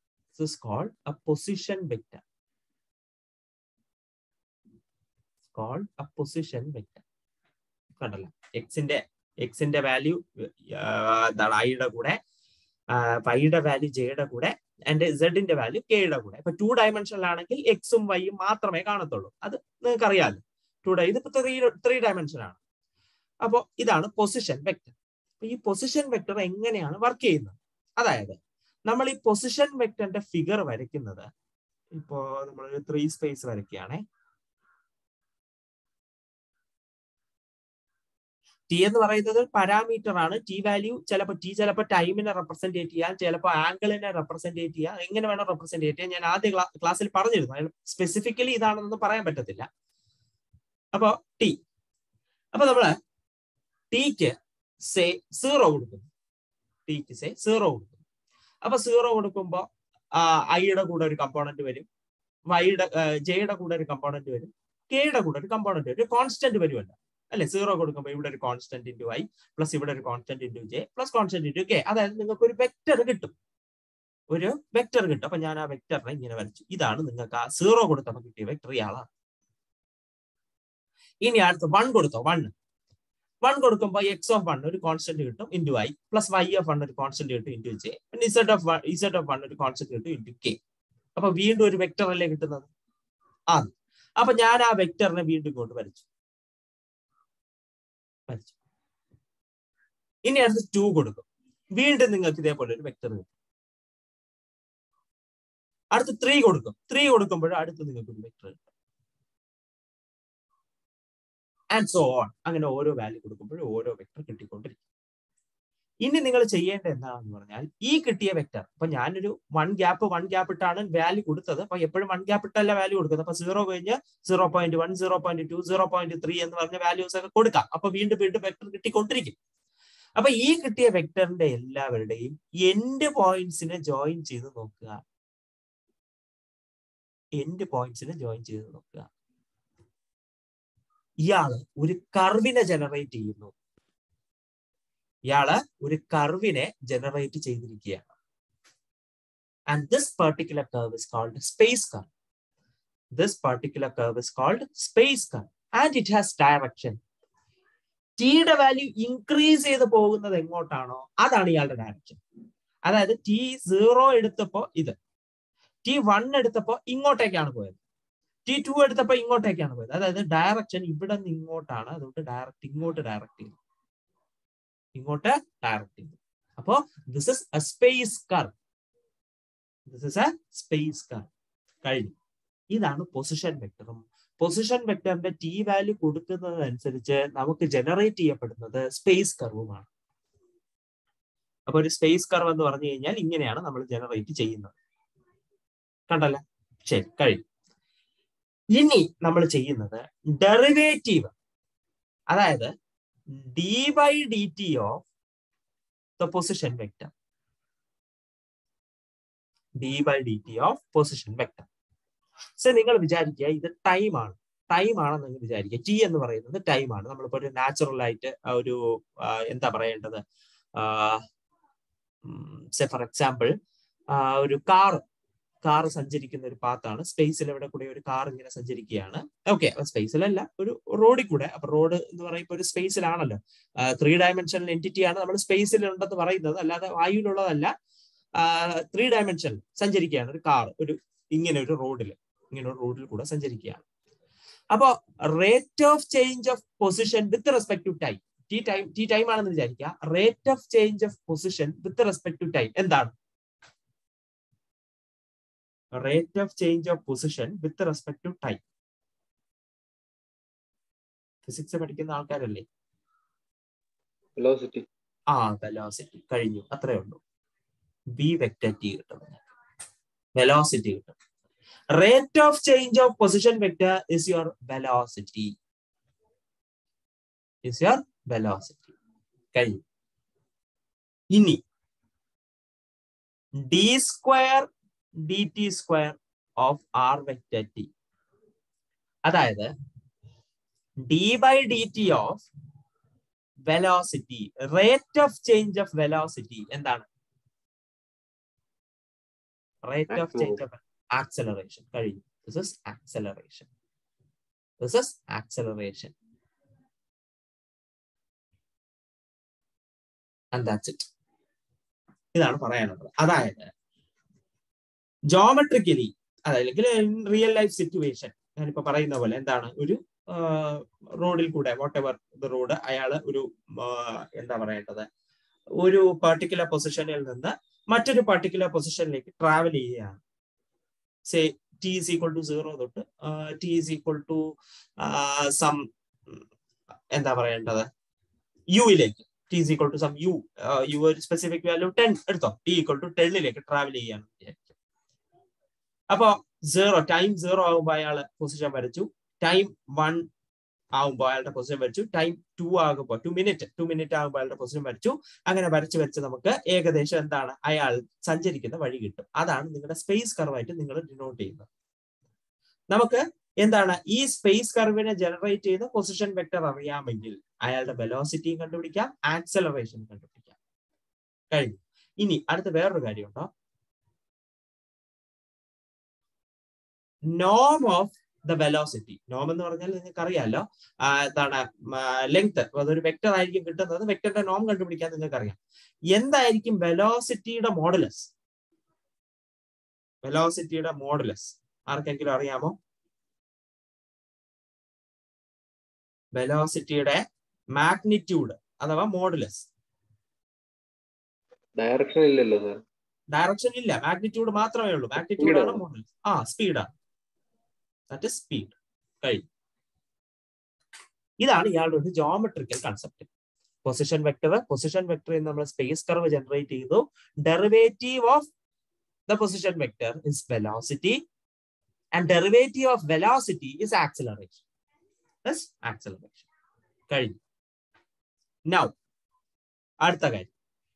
കണ്ടല്ലോ, എക്സിന്റെ വാല്യൂ എന്താണ് ഐയുടെ കൂടെ, വൈയുടെ വാല്യൂ ജെയുടെ കൂടെ, ആൻഡ് സെഡിന്റെ വാല്യൂ കെയുടെ കൂടെ. ഇപ്പൊ 2 ഡയമെൻഷനിൽ ആണെങ്കിൽ എക്സും വൈയും മാത്രമേ കാണത്തുള്ളൂ. അത് നിങ്ങൾക്ക് അറിയാലോ. ഇതിപ്പോ 3 ഡയമെൻഷൻ ആണ്. അപ്പോ ഇതാണ് പൊസിഷൻ വെക്ടർ. ഈ പൊസിഷൻ വെക്ടർ എങ്ങനെയാണ് വർക്ക് ചെയ്യുന്നത്? അതായത് നമ്മൾ ഈ പൊസിഷൻ വെക്ടറിന്റെ ഫിഗർ വരയ്ക്കുന്നത്, ഇപ്പോ നമ്മളൊരു 3 സ്പേസ് വരയ്ക്കുകയാണെ. ടി എന്ന് പറയുന്നത് പാരാമീറ്റർ ആണ്. ടി വാല്യൂ ചിലപ്പോൾ ടൈമിനെ റെപ്രസെന്റേറ്റ് ചെയ്യാം, ചിലപ്പോൾ ആംഗിളിനെ റെപ്രസെന്റേറ്റ് ചെയ്യാം, എങ്ങനെ വേണം റെപ്രസെന്റേറ്റ് ചെയ്യാം. ഞാൻ ആദ്യ ക്ലാസ്സിൽ പറഞ്ഞിരുന്നു. സ്പെസിഫിക്കലി ഇതാണെന്നൊന്നും പറയാൻ പറ്റത്തില്ല. അപ്പൊ ടി, അപ്പൊ നമ്മള് ടിക്ക് സേ 0 കൊടുക്കുന്നു. ടിക്ക് സേ 0 കൊടുക്കുന്നു. അപ്പൊ 0 കൊടുക്കുമ്പോ ഐയുടെ കൂടെ ഒരു കമ്പോണന്റ് വരും, ജെയുടെ കൂടെ ഒരു കമ്പോണന്റ് വരും, കെയുടെ കൂടെ ഒരു കമ്പോണന്റ് വരും, ഒരു കോൺസ്റ്റന്റ് വരുമല്ല അല്ലെ. 0 കൊടുക്കുമ്പോൾ ഇവിടെ ഒരു കോൺസ്റ്റന്റ് ഇൻറ്റു ഐ പ്ലസ് ഇവിടെ ഒരു constant into J plus constant into k. അതായത് നിങ്ങൾക്ക് ഒരു വെക്ടർ കിട്ടും, ഒരു വെക്ടർ കിട്ടും. അപ്പൊ ഞാൻ ആ വെക്ടറിനെ ഇങ്ങനെ വരച്ചു. ഇതാണ് നിങ്ങൾക്ക് ആ 0 കൊടുത്തപ്പോൾ കിട്ടിയ വെക്ടർ ഇയാളാണ്. ഇനി അടുത്ത് 1 കൊടുത്തോ. 1 കൊടുക്കുമ്പോൾ എക്സ് ഓഫ് 1 ഒരു കോൺസ്റ്റന്റ് കിട്ടും into I plus y of 1 ഒരു കോൺസ്റ്റന്റ് കിട്ടും ഇൻറ്റു ജെ, പിന്നെ ഇസഡ് ഓഫ് 1 ഒരു കോൺസ്റ്റന്റ് കിട്ടും ഇൻറ്റു കെ. അപ്പൊ വീണ്ടും ഒരു വെക്ടർ അല്ലേ കിട്ടുന്നത്. അപ്പൊ ഞാൻ ആ വെക്ടറിനെ വീണ്ടും ഇങ്ങോട്ട് വരച്ചു. ഇനി അടുത്ത് 2 കൊടുക്കും. വീണ്ടും നിങ്ങൾക്ക് ഇതേപോലെ ഒരു വെക്ടർ കിട്ടും. അടുത്ത് 3 കൊടുക്കും. 3 കൊടുക്കുമ്പോൾ അടുത്ത് നിങ്ങൾക്ക് ഒരു വെക്ടർ കിട്ടും. And so on. അങ്ങനെ ഓരോ വാല്യൂ കൊടുക്കുമ്പോഴും ഓരോ വെക്ടർ കിട്ടിക്കൊണ്ടിരിക്കും. ഇനി നിങ്ങൾ ചെയ്യേണ്ടത് എന്താണെന്ന് പറഞ്ഞാൽ ഈ കിട്ടിയ വെക്ടർ, അപ്പൊ ഞാനൊരു 1 ഗ്യാപ്പ് ഇട്ടാണ് വാല്യൂ കൊടുത്തത്. അപ്പൊ എപ്പോഴും 1 ഗ്യാപ്പ് ഇട്ടല്ല വാല്യൂ കൊടുക്കുന്നത്. അപ്പൊ 0 കഴിഞ്ഞ് 0.1, 0.2, 0.3 എന്ന് പറഞ്ഞ വാല്യൂസ് ഒക്കെ കൊടുക്കാം. അപ്പൊ വീണ്ടും വെക്ടർ കിട്ടിക്കൊണ്ടിരിക്കും. അപ്പൊ ഈ കിട്ടിയ വെക്ടറിന്റെ എല്ലാവരുടെയും എൻഡ് പോയിന്റ്സിനെ ജോയിൻ ചെയ്ത് നോക്കുക. ഇയാള് ഒരു കർവിനെ ജനറേറ്റ് ചെയ്യുന്നു. ചെയ്തിരിക്കുകയാണ്. And this particular curve is called space curve. And it has direction. ടിയുടെ വാല്യൂ ഇൻക്രീസ് ചെയ്ത് പോകുന്നത് എങ്ങോട്ടാണോ അതാണ് ഇയാളുടെ ഡയറക്ഷൻ. അതായത് T0 എടുത്തപ്പോ ഇത്, T1 എടുത്തപ്പോ ഇങ്ങോട്ടേക്കാണ് പോയത്, T2 എടുത്തപ്പോ ഇങ്ങോട്ടേക്കാണ് പോയത്. അതായത് ഡയറക്ഷൻ ഇവിടെ നിന്ന് ഇങ്ങോട്ടാണ്. അതുകൊണ്ട് ഇങ്ങോട്ട് ഡയറക്റ്റ് ചെയ്തു. അപ്പോ this is a space curve. കഴിഞ്ഞു. ഇതാണ് പൊസിഷൻ വെക്ടറും. പൊസിഷൻ വെക്ടറിന്റെ ടി വാല്യൂ കൊടുക്കുന്നതനുസരിച്ച് നമുക്ക് ജനറേറ്റ് ചെയ്യപ്പെടുന്നത് സ്പേസ് കർവുമാണ്. അപ്പൊ ഒരു സ്പേസ് കർവ് എന്ന് പറഞ്ഞു കഴിഞ്ഞാൽ ഇങ്ങനെയാണ് നമ്മൾ ജനറേറ്റ് ചെയ്യുന്നത്. കണ്ടല്ലേ? ശരി, കഴിഞ്ഞു. ഇനി നമ്മൾ ചെയ്യുന്നത് ഡെറിവേറ്റീവ്, അതായത് d/dt of the position vector. So നിങ്ങൾ വിചാരിക്കുക ഇത് ടൈമാണെന്ന് നിങ്ങൾ വിചാരിക്കുക. ടി എന്ന് പറയുന്നത് ടൈമാണ്. നമ്മളിപ്പോ ഒരു നാച്ചുറൽ ആയിട്ട് ഒരു എന്താ പറയേണ്ടത്, ഫോർ എക്സാമ്പിൾ ഒരു കാർ സഞ്ചരിക്കുന്ന ഒരു പാത്താണ്. സ്പേസിൽ എവിടെ കൂടെ ഒരു കാർ ഇങ്ങനെ സഞ്ചരിക്കുകയാണ്. ഓക്കെ, സ്പേസിലല്ല, ഒരു റോഡിൽ കൂടെ. അപ്പൊ റോഡ് എന്ന് പറയുമ്പോൾ ഒരു സ്പേസിലാണല്ലോ, 3 ഡയമെൻഷണൽ എൻറ്റിറ്റിയാണ് നമ്മൾ സ്പേസിൽ ഉണ്ടെന്ന് പറയുന്നത്, അല്ലാതെ വായുവിലുള്ളതല്ല. 3 ഡയമെൻഷനിൽ സഞ്ചരിക്കുകയാണ് ഒരു കാർ, ഇങ്ങനെ ഒരു റോഡിൽ കൂടെ സഞ്ചരിക്കുകയാണ്. അപ്പോ rate of change of position with respect to time, t time ആണെന്ന് വിചാരിക്കുക. Rate of change of position with respect to time എന്താണ്? Rate of change of position with respect to time. Physics പഠിക്കുന്ന ആൾക്കാരല്ലേ? വെലോസിറ്റി. വെലോസിറ്റി. കഴിഞ്ഞു, അത്രേ ഉള്ളൂ. ബി വെക്ടർ ടി കിട്ടും, വെലോസിറ്റി കിട്ടും. Rate of change of position vector is your velocity. കഴിഞ്ഞു. ഇനി d² dt² of r vector t, അതായത് d/dt of velocity, rate of change of velocity എന്താണ്? Rate of change of acceleration. കഴിഞ്ഞു. This is acceleration. And that's it. ഇതാണ് പറയാനുള്ളത്. അതായത് ജോമെട്രിക്കലി, അതല്ലെങ്കിൽ റിയൽ ലൈഫ് സിറ്റുവേഷൻ, ഞാനിപ്പോ പറയുന്ന പോലെ എന്താണ്, ഒരു റോഡിൽ കൂടെ വാട്ടെവർ ദ റോഡ്, അയാള് ഒരു എന്താ പറയേണ്ടത്, ഒരു പർട്ടിക്കുലർ പൊസിഷനിൽ നിന്ന് മറ്റൊരു പർട്ടിക്കുലർ പൊസിഷനിലേക്ക് ട്രാവൽ ചെയ്യുകയാണ്. Say t is equal to 0 തൊട്ട് t is equal to some എന്താ പറയേണ്ടത്, യുയിലേക്ക് t is equal to some u, u ഒരു സ്പെസിഫിക് വാല്യൂ 10 എടുത്തോ, t equal to 10ലേക്ക് ട്രാവൽ ചെയ്യാന്ന് വിചാരിക്കും. അപ്പോ ടൈം 0 ആകുമ്പോൾ അയാൾ പൊസിഷൻ വരച്ചു, ടൈം 1 ആകുമ്പോൾ അയാളുടെ പൊസിഷൻ വരച്ചു, ടൈം 2 ആകുമ്പോൾ 2 മിനിറ്റ് ആകുമ്പോൾ അയാളുടെ പൊസിഷൻ വരച്ചു. അങ്ങനെ വരച്ച് നമുക്ക് ഏകദേശം എന്താണ് അയാൾ സഞ്ചരിക്കുന്ന വഴി കിട്ടും. അതാണ് നിങ്ങളുടെ സ്പേസ് കർവായിട്ട് നിങ്ങൾ ഡിനോട്ട് ചെയ്യുന്നത്. നമുക്ക് എന്താണ് ഈ സ്പേസ് കർവിനെ ജനറേറ്റ് ചെയ്ത പൊസിഷൻ വെക്ടർ അറിയാമെങ്കിൽ അയാളുടെ വെലോസിറ്റിയും കണ്ടുപിടിക്കാം, ആക്സലറേഷൻ കണ്ടുപിടിക്കാം. കഴിഞ്ഞു. ഇനി അടുത്ത വേറൊരു കാര്യമുണ്ടോ, നോം ഓഫ് ദ വെലോസിറ്റി. നോം എന്ന് പറഞ്ഞാൽ നിങ്ങൾക്ക് അറിയാലോ എന്താണ് ലെങ്ത്, അതൊരു വെക്ടർ ആയിരിക്കും കിട്ടുന്നത്. വെക്ടറിന്റെ നോം കണ്ടുപിടിക്കാൻ നിങ്ങൾക്ക് അറിയാം. എന്തായിരിക്കും വെലോസിറ്റിയുടെ മോഡുലസ്? വെലോസിറ്റിയുടെ മോഡുലസ് ആർക്കെങ്കിലും അറിയാമോ? വെലോസിറ്റിയുടെ മാഗ്നിറ്റ്യൂഡ് അഥവാ മോഡുലസ്. ഡയറക്ഷൻ ഇല്ലല്ലോ സാർ. ഡയറക്ഷൻ ഇല്ല, മാഗ്നിറ്റ്യൂഡ് മാത്രമേ ഉള്ളൂ. മാഗ്നിറ്റ്യൂഡ് ആണ് മോഡുലസ്. സ്പീഡാണ്. That is speed. കഴിഞ്ഞു. ഇതാണ് ഇയാളുടെ ഒരു ജോമെട്രിക്കൽ കൺസെപ്റ്റ്. പൊസിഷൻ വെക്ടർ നമ്മൾ സ്പേസ് കർവ് ജനറേറ്റ് ചെയ്തു. Derivative of the position vector is velocity and derivative of velocity is acceleration. Acceleration കഴിഞ്ഞു. നൗ അടുത്ത കാര്യം,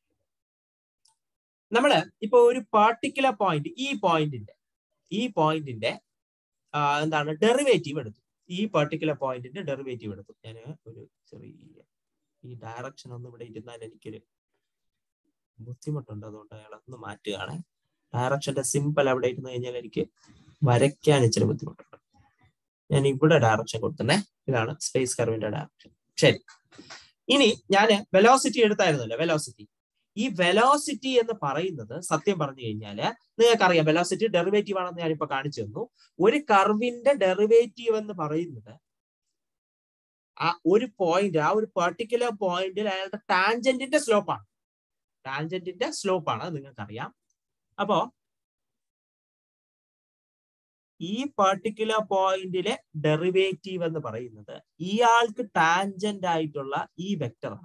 നമ്മള് ഇപ്പൊ ഒരു പാർട്ടിക്കുലർ പോയിന്റ്, ഈ പോയിന്റിന്റെ എന്താണ് ഡെറിവേറ്റീവ് എടുത്തു. ഈ പർട്ടിക്കുലർ പോയിന്റിന്റെ ഡെറിവേറ്റീവ് എടുത്തു. ഞാൻ ഒരു ചെറിയ ഈ ഡയറക്ഷൻ ഒന്ന് ഇവിടെ ഇരുന്നാൽ എനിക്കൊരു ബുദ്ധിമുട്ടുണ്ട്, അതുകൊണ്ട് അയാളൊന്ന് മാറ്റുകയാണ്. ഡയറക്ഷന്റെ സിമ്പിൾ അവിടെ ഇരുന്ന് കഴിഞ്ഞാൽ എനിക്ക് വരയ്ക്കാൻ ഇച്ചിരി ബുദ്ധിമുട്ടുണ്ട്. ഞാൻ ഇവിടെ ഡയറക്ഷൻ കൊടുത്തേ. ഇതാണ് സ്പേസ് കർവിന്റെ ഡയറക്ഷൻ. ശരി, ഇനി ഞാൻ വെലോസിറ്റി എടുത്തായിരുന്നല്ലോ. ഈ വെലോസിറ്റി എന്ന് പറയുന്നത് സത്യം പറഞ്ഞു കഴിഞ്ഞാല് നിങ്ങൾക്കറിയാം, വെലോസിറ്റി ഡെറിവേറ്റീവ് ആണെന്ന് ഞാനിപ്പോ കാണിച്ചു തന്നു. ഒരു കർവിന്റെ ഡെറിവേറ്റീവ് എന്ന് പറയുന്നത് ഒരു പോയിന്റ്, ഒരു പെർട്ടിക്കുലർ പോയിന്റിൽ അയാളുടെ ടാൻജന്റിന്റെ സ്ലോപ്പാണ്. നിങ്ങൾക്കറിയാം. അപ്പോ ഈ പെർട്ടിക്കുലർ പോയിന്റിലെ ഡെറിവേറ്റീവ് എന്ന് പറയുന്നത് ഇയാൾക്ക് ടാൻജന്റ് ആയിട്ടുള്ള ഈ വെക്ടറാണ്.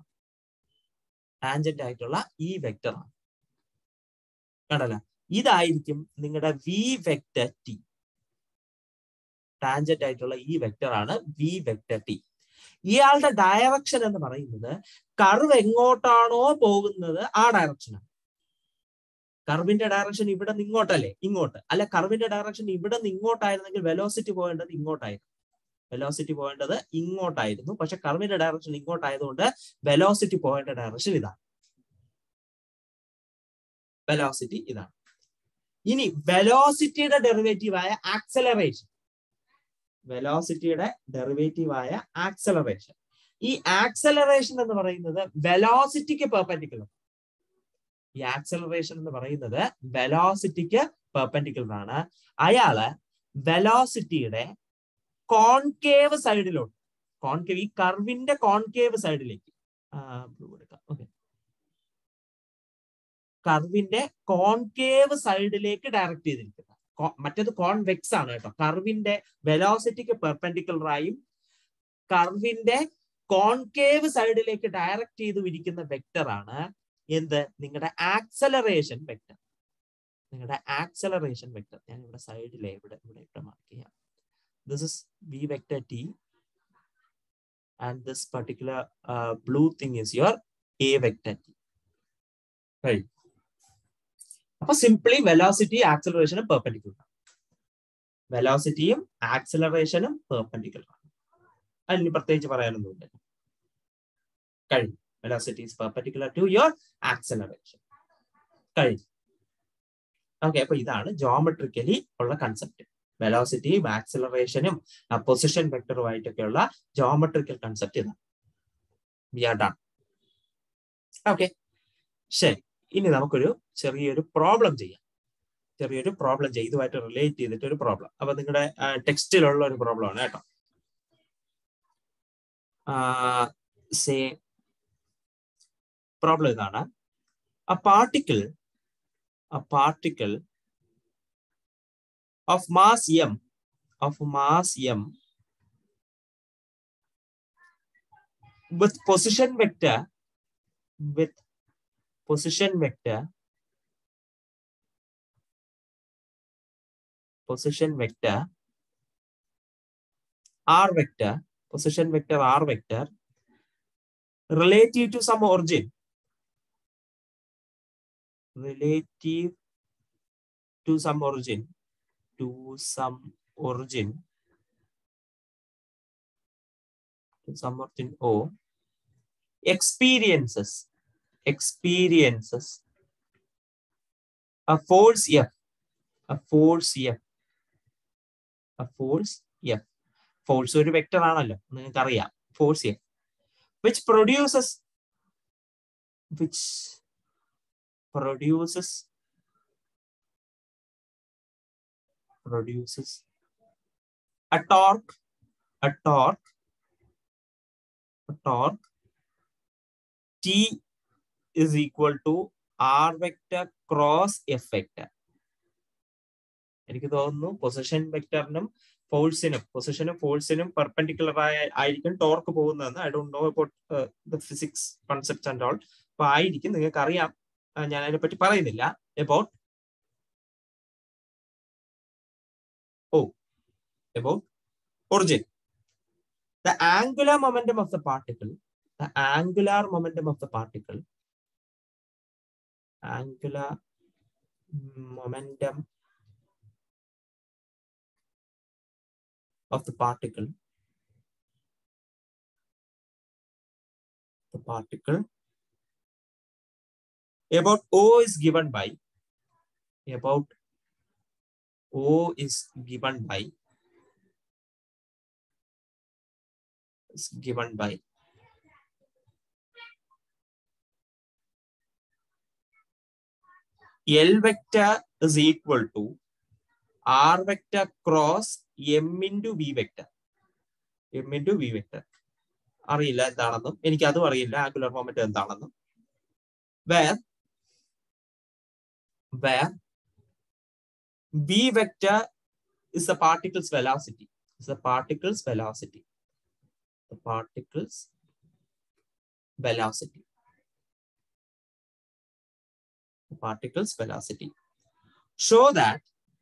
കണ്ടല്ലോ, ഇതായിരിക്കും നിങ്ങളുടെ വി വെക്ടർ ടി. ടാൻജന്റ് ആയിട്ടുള്ള ഈ വെക്ടർ ആണ് വി വെക്ടർ ടി. ഇയാളുടെ ഡയറക്ഷൻ എന്ന് പറയുന്നത് കർവ് എങ്ങോട്ടാണോ പോകുന്നത് ആ ഡയറക്ഷനാണ്. കർവിന്റെ ഡയറക്ഷൻ ഇവിടെ നിന്ന് ഇങ്ങോട്ടല്ലേ, ഇങ്ങോട്ട് അല്ല. കർവിന്റെ ഡയറക്ഷൻ ഇവിടെ നിന്ന് ഇങ്ങോട്ടായിരുന്നെങ്കിൽ വെലോസിറ്റി പോകേണ്ടത് ഇങ്ങോട്ടായിരുന്നു. പക്ഷെ കർവിന്റെ ഡയറക്ഷൻ ഇങ്ങോട്ടായതുകൊണ്ട് വെലോസിറ്റി പോകേണ്ട ഡയറക്ഷൻ ഇതാണ്. ഇനി വെലോസിറ്റിയുടെ ഡെറിവേറ്റീവായ ആക്സലറേഷൻ, ഈ ആക്സലറേഷൻ എന്ന് പറയുന്നത് വെലോസിറ്റിക്ക് പെർപെൻഡിക്കുലർ. ആണ്. അയാള് വെലോസിറ്റിയുടെ കോൺകേവ് സൈഡിലോട്ട്, ഈ കർവിന്റെ കോൺകേവ് സൈഡിലേക്ക്, കർവിന്റെ കോൺകേവ് സൈഡിലേക്ക് ഡയറക്റ്റ് ചെയ്തിരിക്കുന്ന, മറ്റേത് കോൺവെക്സ് ആണ് കേട്ടോ. കർവിന്റെ വെലോസിറ്റിക്ക് പെർപെൻഡിക്കുലർ ആയും കർവിന്റെ കോൺകേവ് സൈഡിലേക്ക് ഡയറക്റ്റ് ചെയ്ത് ഇരിക്കുന്ന വെക്ടർ ആണ് എന്ത്? നിങ്ങളുടെ ആക്സലറേഷൻ വെക്ടർ. ഞാൻ ഇവിടെ സൈഡിലെ ഇവിടെ മാർക്ക് ചെയ്യാം. This is v vector t and this particular blue thing is your a vector t. Right. Now simply velocity, acceleration and perpendicular. Velocity and acceleration and perpendicular. And velocity is perpendicular to your acceleration. Okay, so this is geometrically the concept. Velocity, acceleration, position vector geometrical concept. We are done. Okay. Share. This is a problem. Relate to the problem. Text problem. Say problem is a particle of mass m with position vector position vector r vector, position vector r vector relative to some origin, relative to some origin O, experiences a force F, force ഒരു വെക്ടർ ആണല്ലോ, നിങ്ങൾക്ക് അറിയാം. Force F which produces a torque T is equal to R vector cross F vector. എനിക്ക് തോന്നുന്നു പൊസിഷൻ വെക്ടറിനും ഫോഴ്സിനും പെർപെൻഡിക്കുലർ ആയിരിക്കും ടോർക്ക് പോകുന്നതെന്ന്. I don't know about the physics concepts and all. അപ്പൊ ആയിരിക്കും, നിങ്ങൾക്ക് അറിയാം, ഞാൻ അതിനെ പറ്റി പറയുന്നില്ല. about origin. The angular momentum of the particle about O is given by L vector is equal to R vector cross M into V vector. അറിയില്ല എന്താണെന്നും, എനിക്ക് അതും അറിയില്ല ആംഗുലർ മൊമെന്റം എന്താണെന്നും. where V vector is the particle's velocity. The particle's velocity. Show that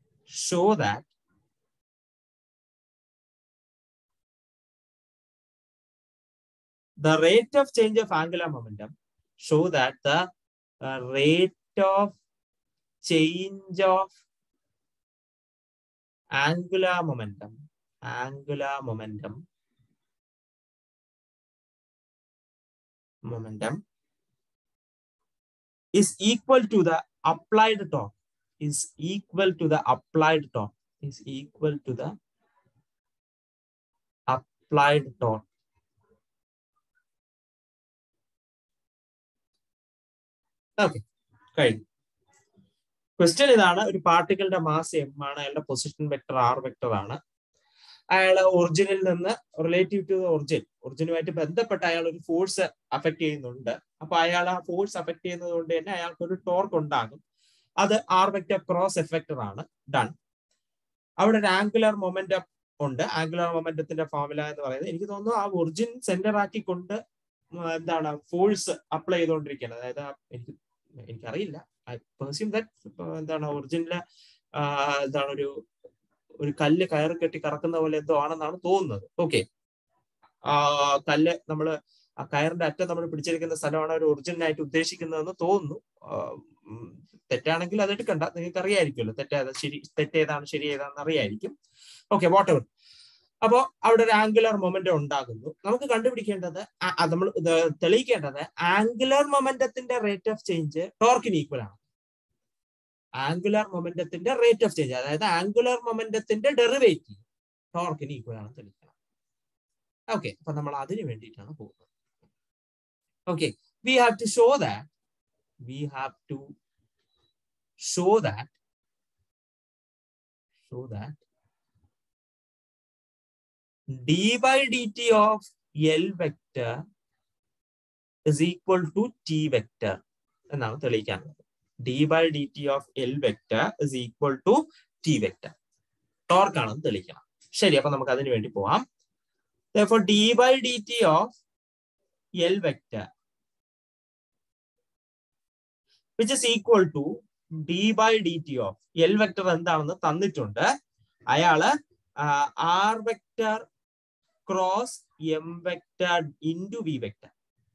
the rate of change of angular momentum, angular momentum is equal to the applied torque. Okay, കഴിഞ്ഞു. ക്വസ്റ്റ്യൻ ഇതാണ്. ഒരു പാർട്ടിക്കിളിന്റെ മാസ് എം ആണ്, അയാളുടെ പൊസിഷൻ വെക്ടർ ആർ വെക്ടർ ആണ്. അയാള് ഒറിജിനിൽ നിന്ന് റിലേറ്റീവ് ടു ഒറിജിനുമായിട്ട് ബന്ധപ്പെട്ട് അയാൾ ഒരു ഫോഴ്സ് അഫക്ട് ചെയ്യുന്നുണ്ട്. അപ്പൊ അയാൾ ആ ഫോഴ്സ് അഫക്ട് ചെയ്യുന്നത് കൊണ്ട് തന്നെ അയാൾക്ക് ഒരു ടോർക്ക് ഉണ്ടാകും. അത് R vector cross F vector ആണ്. ഡൺ. അവിടെ ഒരു ആംഗുലർ മൊമെന്റം ഉണ്ട്. ആംഗുലർ മൊമെന്റത്തിന്റെ ഫോർമുല എന്ന് പറയുന്നത്, എനിക്ക് തോന്നുന്നു ആ ഒറിജിൻ സെന്റർ ആക്കിക്കൊണ്ട് എന്താണ് ഫോഴ്സ് അപ്ലൈ ചെയ്തുകൊണ്ടിരിക്കുന്നത്. അതായത് എനിക്കറിയില്ല, ഐ പെർസ്യൂം ദാറ്റ് എന്താണ് ഒറിജിനിലെ എന്താണ് ഒരു കല്ല് കയറ് കെട്ടി കറക്കുന്ന പോലെ എന്തോ ആണെന്നാണ് തോന്നുന്നത്. ഓക്കെ, കല്ല് നമ്മള് ആ കയറിന്റെ അറ്റം നമ്മൾ പിടിച്ചിരിക്കുന്ന സ്ഥലമാണ് ഒരു ഒറിജിനായിട്ട് ഉദ്ദേശിക്കുന്നതെന്ന് തോന്നുന്നു. തെറ്റാണെങ്കിൽ അത് എടുക്കണ്ട, നിങ്ങൾക്ക് അറിയായിരിക്കുമല്ലോ തെറ്റേതാണ് ശരി ഏതാണെന്ന് അറിയായിരിക്കും. Okay, whatever. അപ്പോ അവിടെ ഒരു ആംഗുലർ മൊമെന്റം ഉണ്ടാകുന്നു. നമുക്ക് കണ്ടുപിടിക്കേണ്ടത്, നമ്മൾ തെളിയിക്കേണ്ടത് ആംഗുലർ മൊമെന്റത്തിന്റെ റേറ്റ് ഓഫ് ചേഞ്ച് ടോർക്കിന് ഈക്വൽ ആണ്. ആംഗുലർ മൊമെന്റത്തിന്റെ റേറ്റ് ഓഫ് ചേഞ്ച്, അതായത് ആംഗുലർ മൊമെന്റത്തിന്റെ ഡെറിവേറ്റീവ് ടോർക്കിന് ഈക്വൽ ആണ് തെളിയിക്കണം. ഓക്കെ, അപ്പൊ നമ്മൾ അതിന് വേണ്ടിയിട്ടാണ് പോകുന്നത്. Okay, we have to show that d by dt of L vector is equal to T vector എന്നാണ് തെളിയിക്കാനുള്ളത്. d by dt of L vector is equal to T vector. Torque ആണെന്ന് തെളിയിക്കണം. ശരി, അപ്പൊ നമുക്ക് അതിനു വേണ്ടി പോവാം. Therefore d by dt of L vector which is equal to d by dt of L vector എന്താണെന്ന് തന്നിട്ടുണ്ട്. അയാള് R vector cross M vector into V vector.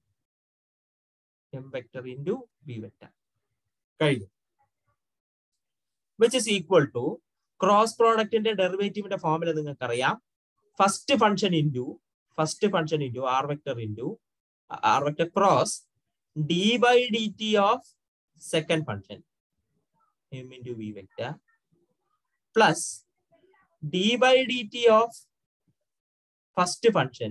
M vector into V vector. കഴിഞ്ഞു. Which is equal to cross product in the derivative in the formula നിങ്ങൾക്ക് അറിയാം. First function into R vector into R vector cross d by dt of second function M into V vector plus d by dt of first function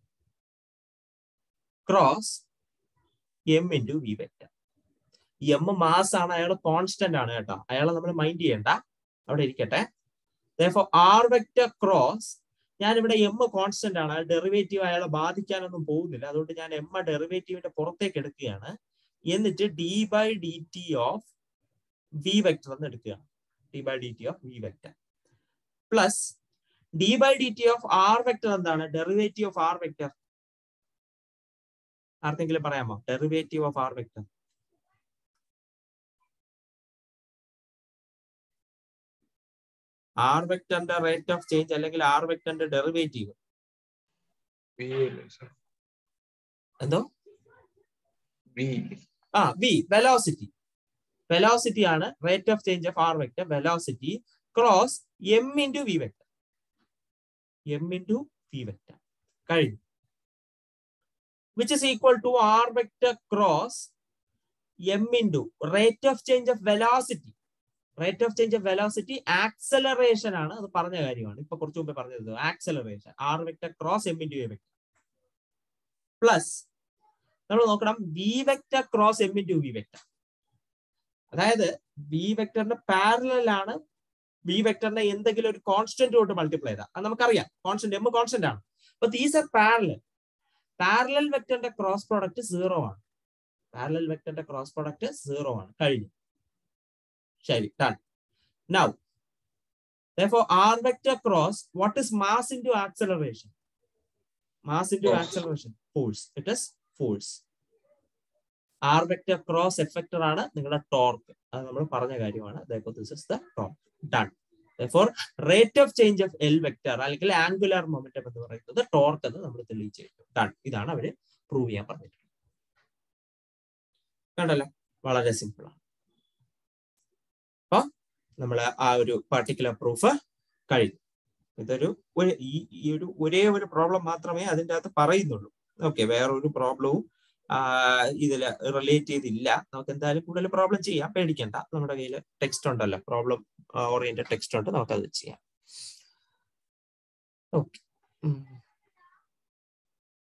cross M into V vector. M mass ആണ്, അയാൾ കോൺസ്റ്റന്റ് ആണ് കേട്ടോ, അയാളെ നമ്മൾ മൈൻഡ് ചെയ്യണ്ട, അവിടെ ഇരിക്കട്ടെ. Therefore R vector cross, ഞാൻ ഇവിടെ M കോൺസ്റ്റന്റ് ആണ്, ഡെറിവേറ്റീവ് അയാളെ ബാധിക്കാനൊന്നും പോകുന്നില്ല, അതുകൊണ്ട് ഞാൻ M ഡെറിവേറ്റീവിന്റെ പുറത്തേക്ക് എടുക്കുകയാണ്. എന്നിട്ട് d by dt of V vector എന്ന് എടുക്കുകയാണ്. d by dt of V vector plus d by dt of R vector എന്താണ്? Derivative of R vector. ആർക്കെങ്കിലും പറയാമോ? Derivative of R vector. R vectorന്റെ റേറ്റ് ഓഫ് ചേഞ്ച് അല്ലെങ്കിൽ R vectorന്റെ ഡെറിവേറ്റീവ് എന്തോ? V velocity. വെലോസിറ്റി ആണ് rate of change of R vector, velocity cross M into V vector. M into V vector. കഴിഞ്ഞു. Which is equal to R vector cross M into rate of change of velocity. Rate of change of velocity acceleration ആണ്, അത് പറഞ്ഞ കാര്യമാണ്, ഇപ്പൊ കുറച്ചു മുമ്പേ പറഞ്ഞത്. Acceleration R vector cross M into V vector plus നമ്മൾ നോക്കണം V vector cross M into V vector. അതായത് V vectorന്റെ പാരലൽ ആണ് V vectorന്റെ എന്തെങ്കിലും ഒരു കോൺസ്റ്റന്റ് കൊണ്ട് മൾട്ടിപ്ലൈ ചെയ്താൽ, അത് നമുക്കറിയാം, കോൺസ്റ്റന്റ് M കോൺസ്റ്റന്റ് ആണ്. അപ്പൊ ദീസ് ആർ പാരലൽ. പാരലൽ വെക്ടറിന്റെ ക്രോസ് പ്രോഡക്റ്റ് 0 ആണ്. പാരലൽ വെക്ടറിന്റെ ക്രോസ് പ്രോഡക്റ്റ് 0 ആണ്. കഴിഞ്ഞു. ശരി, done. Now therefore R vector cross, what is mass into acceleration? Mass into acceleration, force. It is force. R vector cross effector ആണ് നിങ്ങളുടെ ടോർക്ക്, അത് നമ്മൾ പറഞ്ഞ കാര്യമാണ്. Therefore this is the torque. Done. Therefore rate of change of L vector അല്ലെങ്കിൽ ആംഗുലർ മൊമെന്റം എന്ന് പറയുന്നത് ടോർക്ക് എന്ന് നമ്മൾ തെളിയിച്ചു. Done. ഇതാണ് അവര് പ്രൂവ് ചെയ്യാൻ പറഞ്ഞിട്ടുള്ളത്. കണ്ടല്ലോ, വളരെ സിമ്പിൾ ആണ്. അപ്പൊ നമ്മൾ ആ ഒരു പർട്ടിക്കുലർ പ്രൂഫ് കഴിഞ്ഞു. ഇതൊരു ഈ ഒരു ഒരേ ഒരു പ്രോബ്ലം മാത്രമേ അതിൻ്റെ അകത്ത് പറയുന്നുള്ളൂ. ഓക്കെ, വേറൊരു പ്രോബ്ലവും ഇതിൽ റിലേറ്റ് ചെയ്തില്ല. നമുക്ക് എന്തായാലും കൂടുതൽ പ്രോബ്ലം ചെയ്യാം, പേടിക്കണ്ട. നമ്മുടെ കയ്യിൽ ടെക്സ്റ്റ് ഉണ്ടല്ലോ, പ്രോബ്ലം ഓറിയന്റഡ് ടെക്സ്റ്റ് ഉണ്ട്, നമുക്കത് ചെയ്യാം. ഓക്കെ.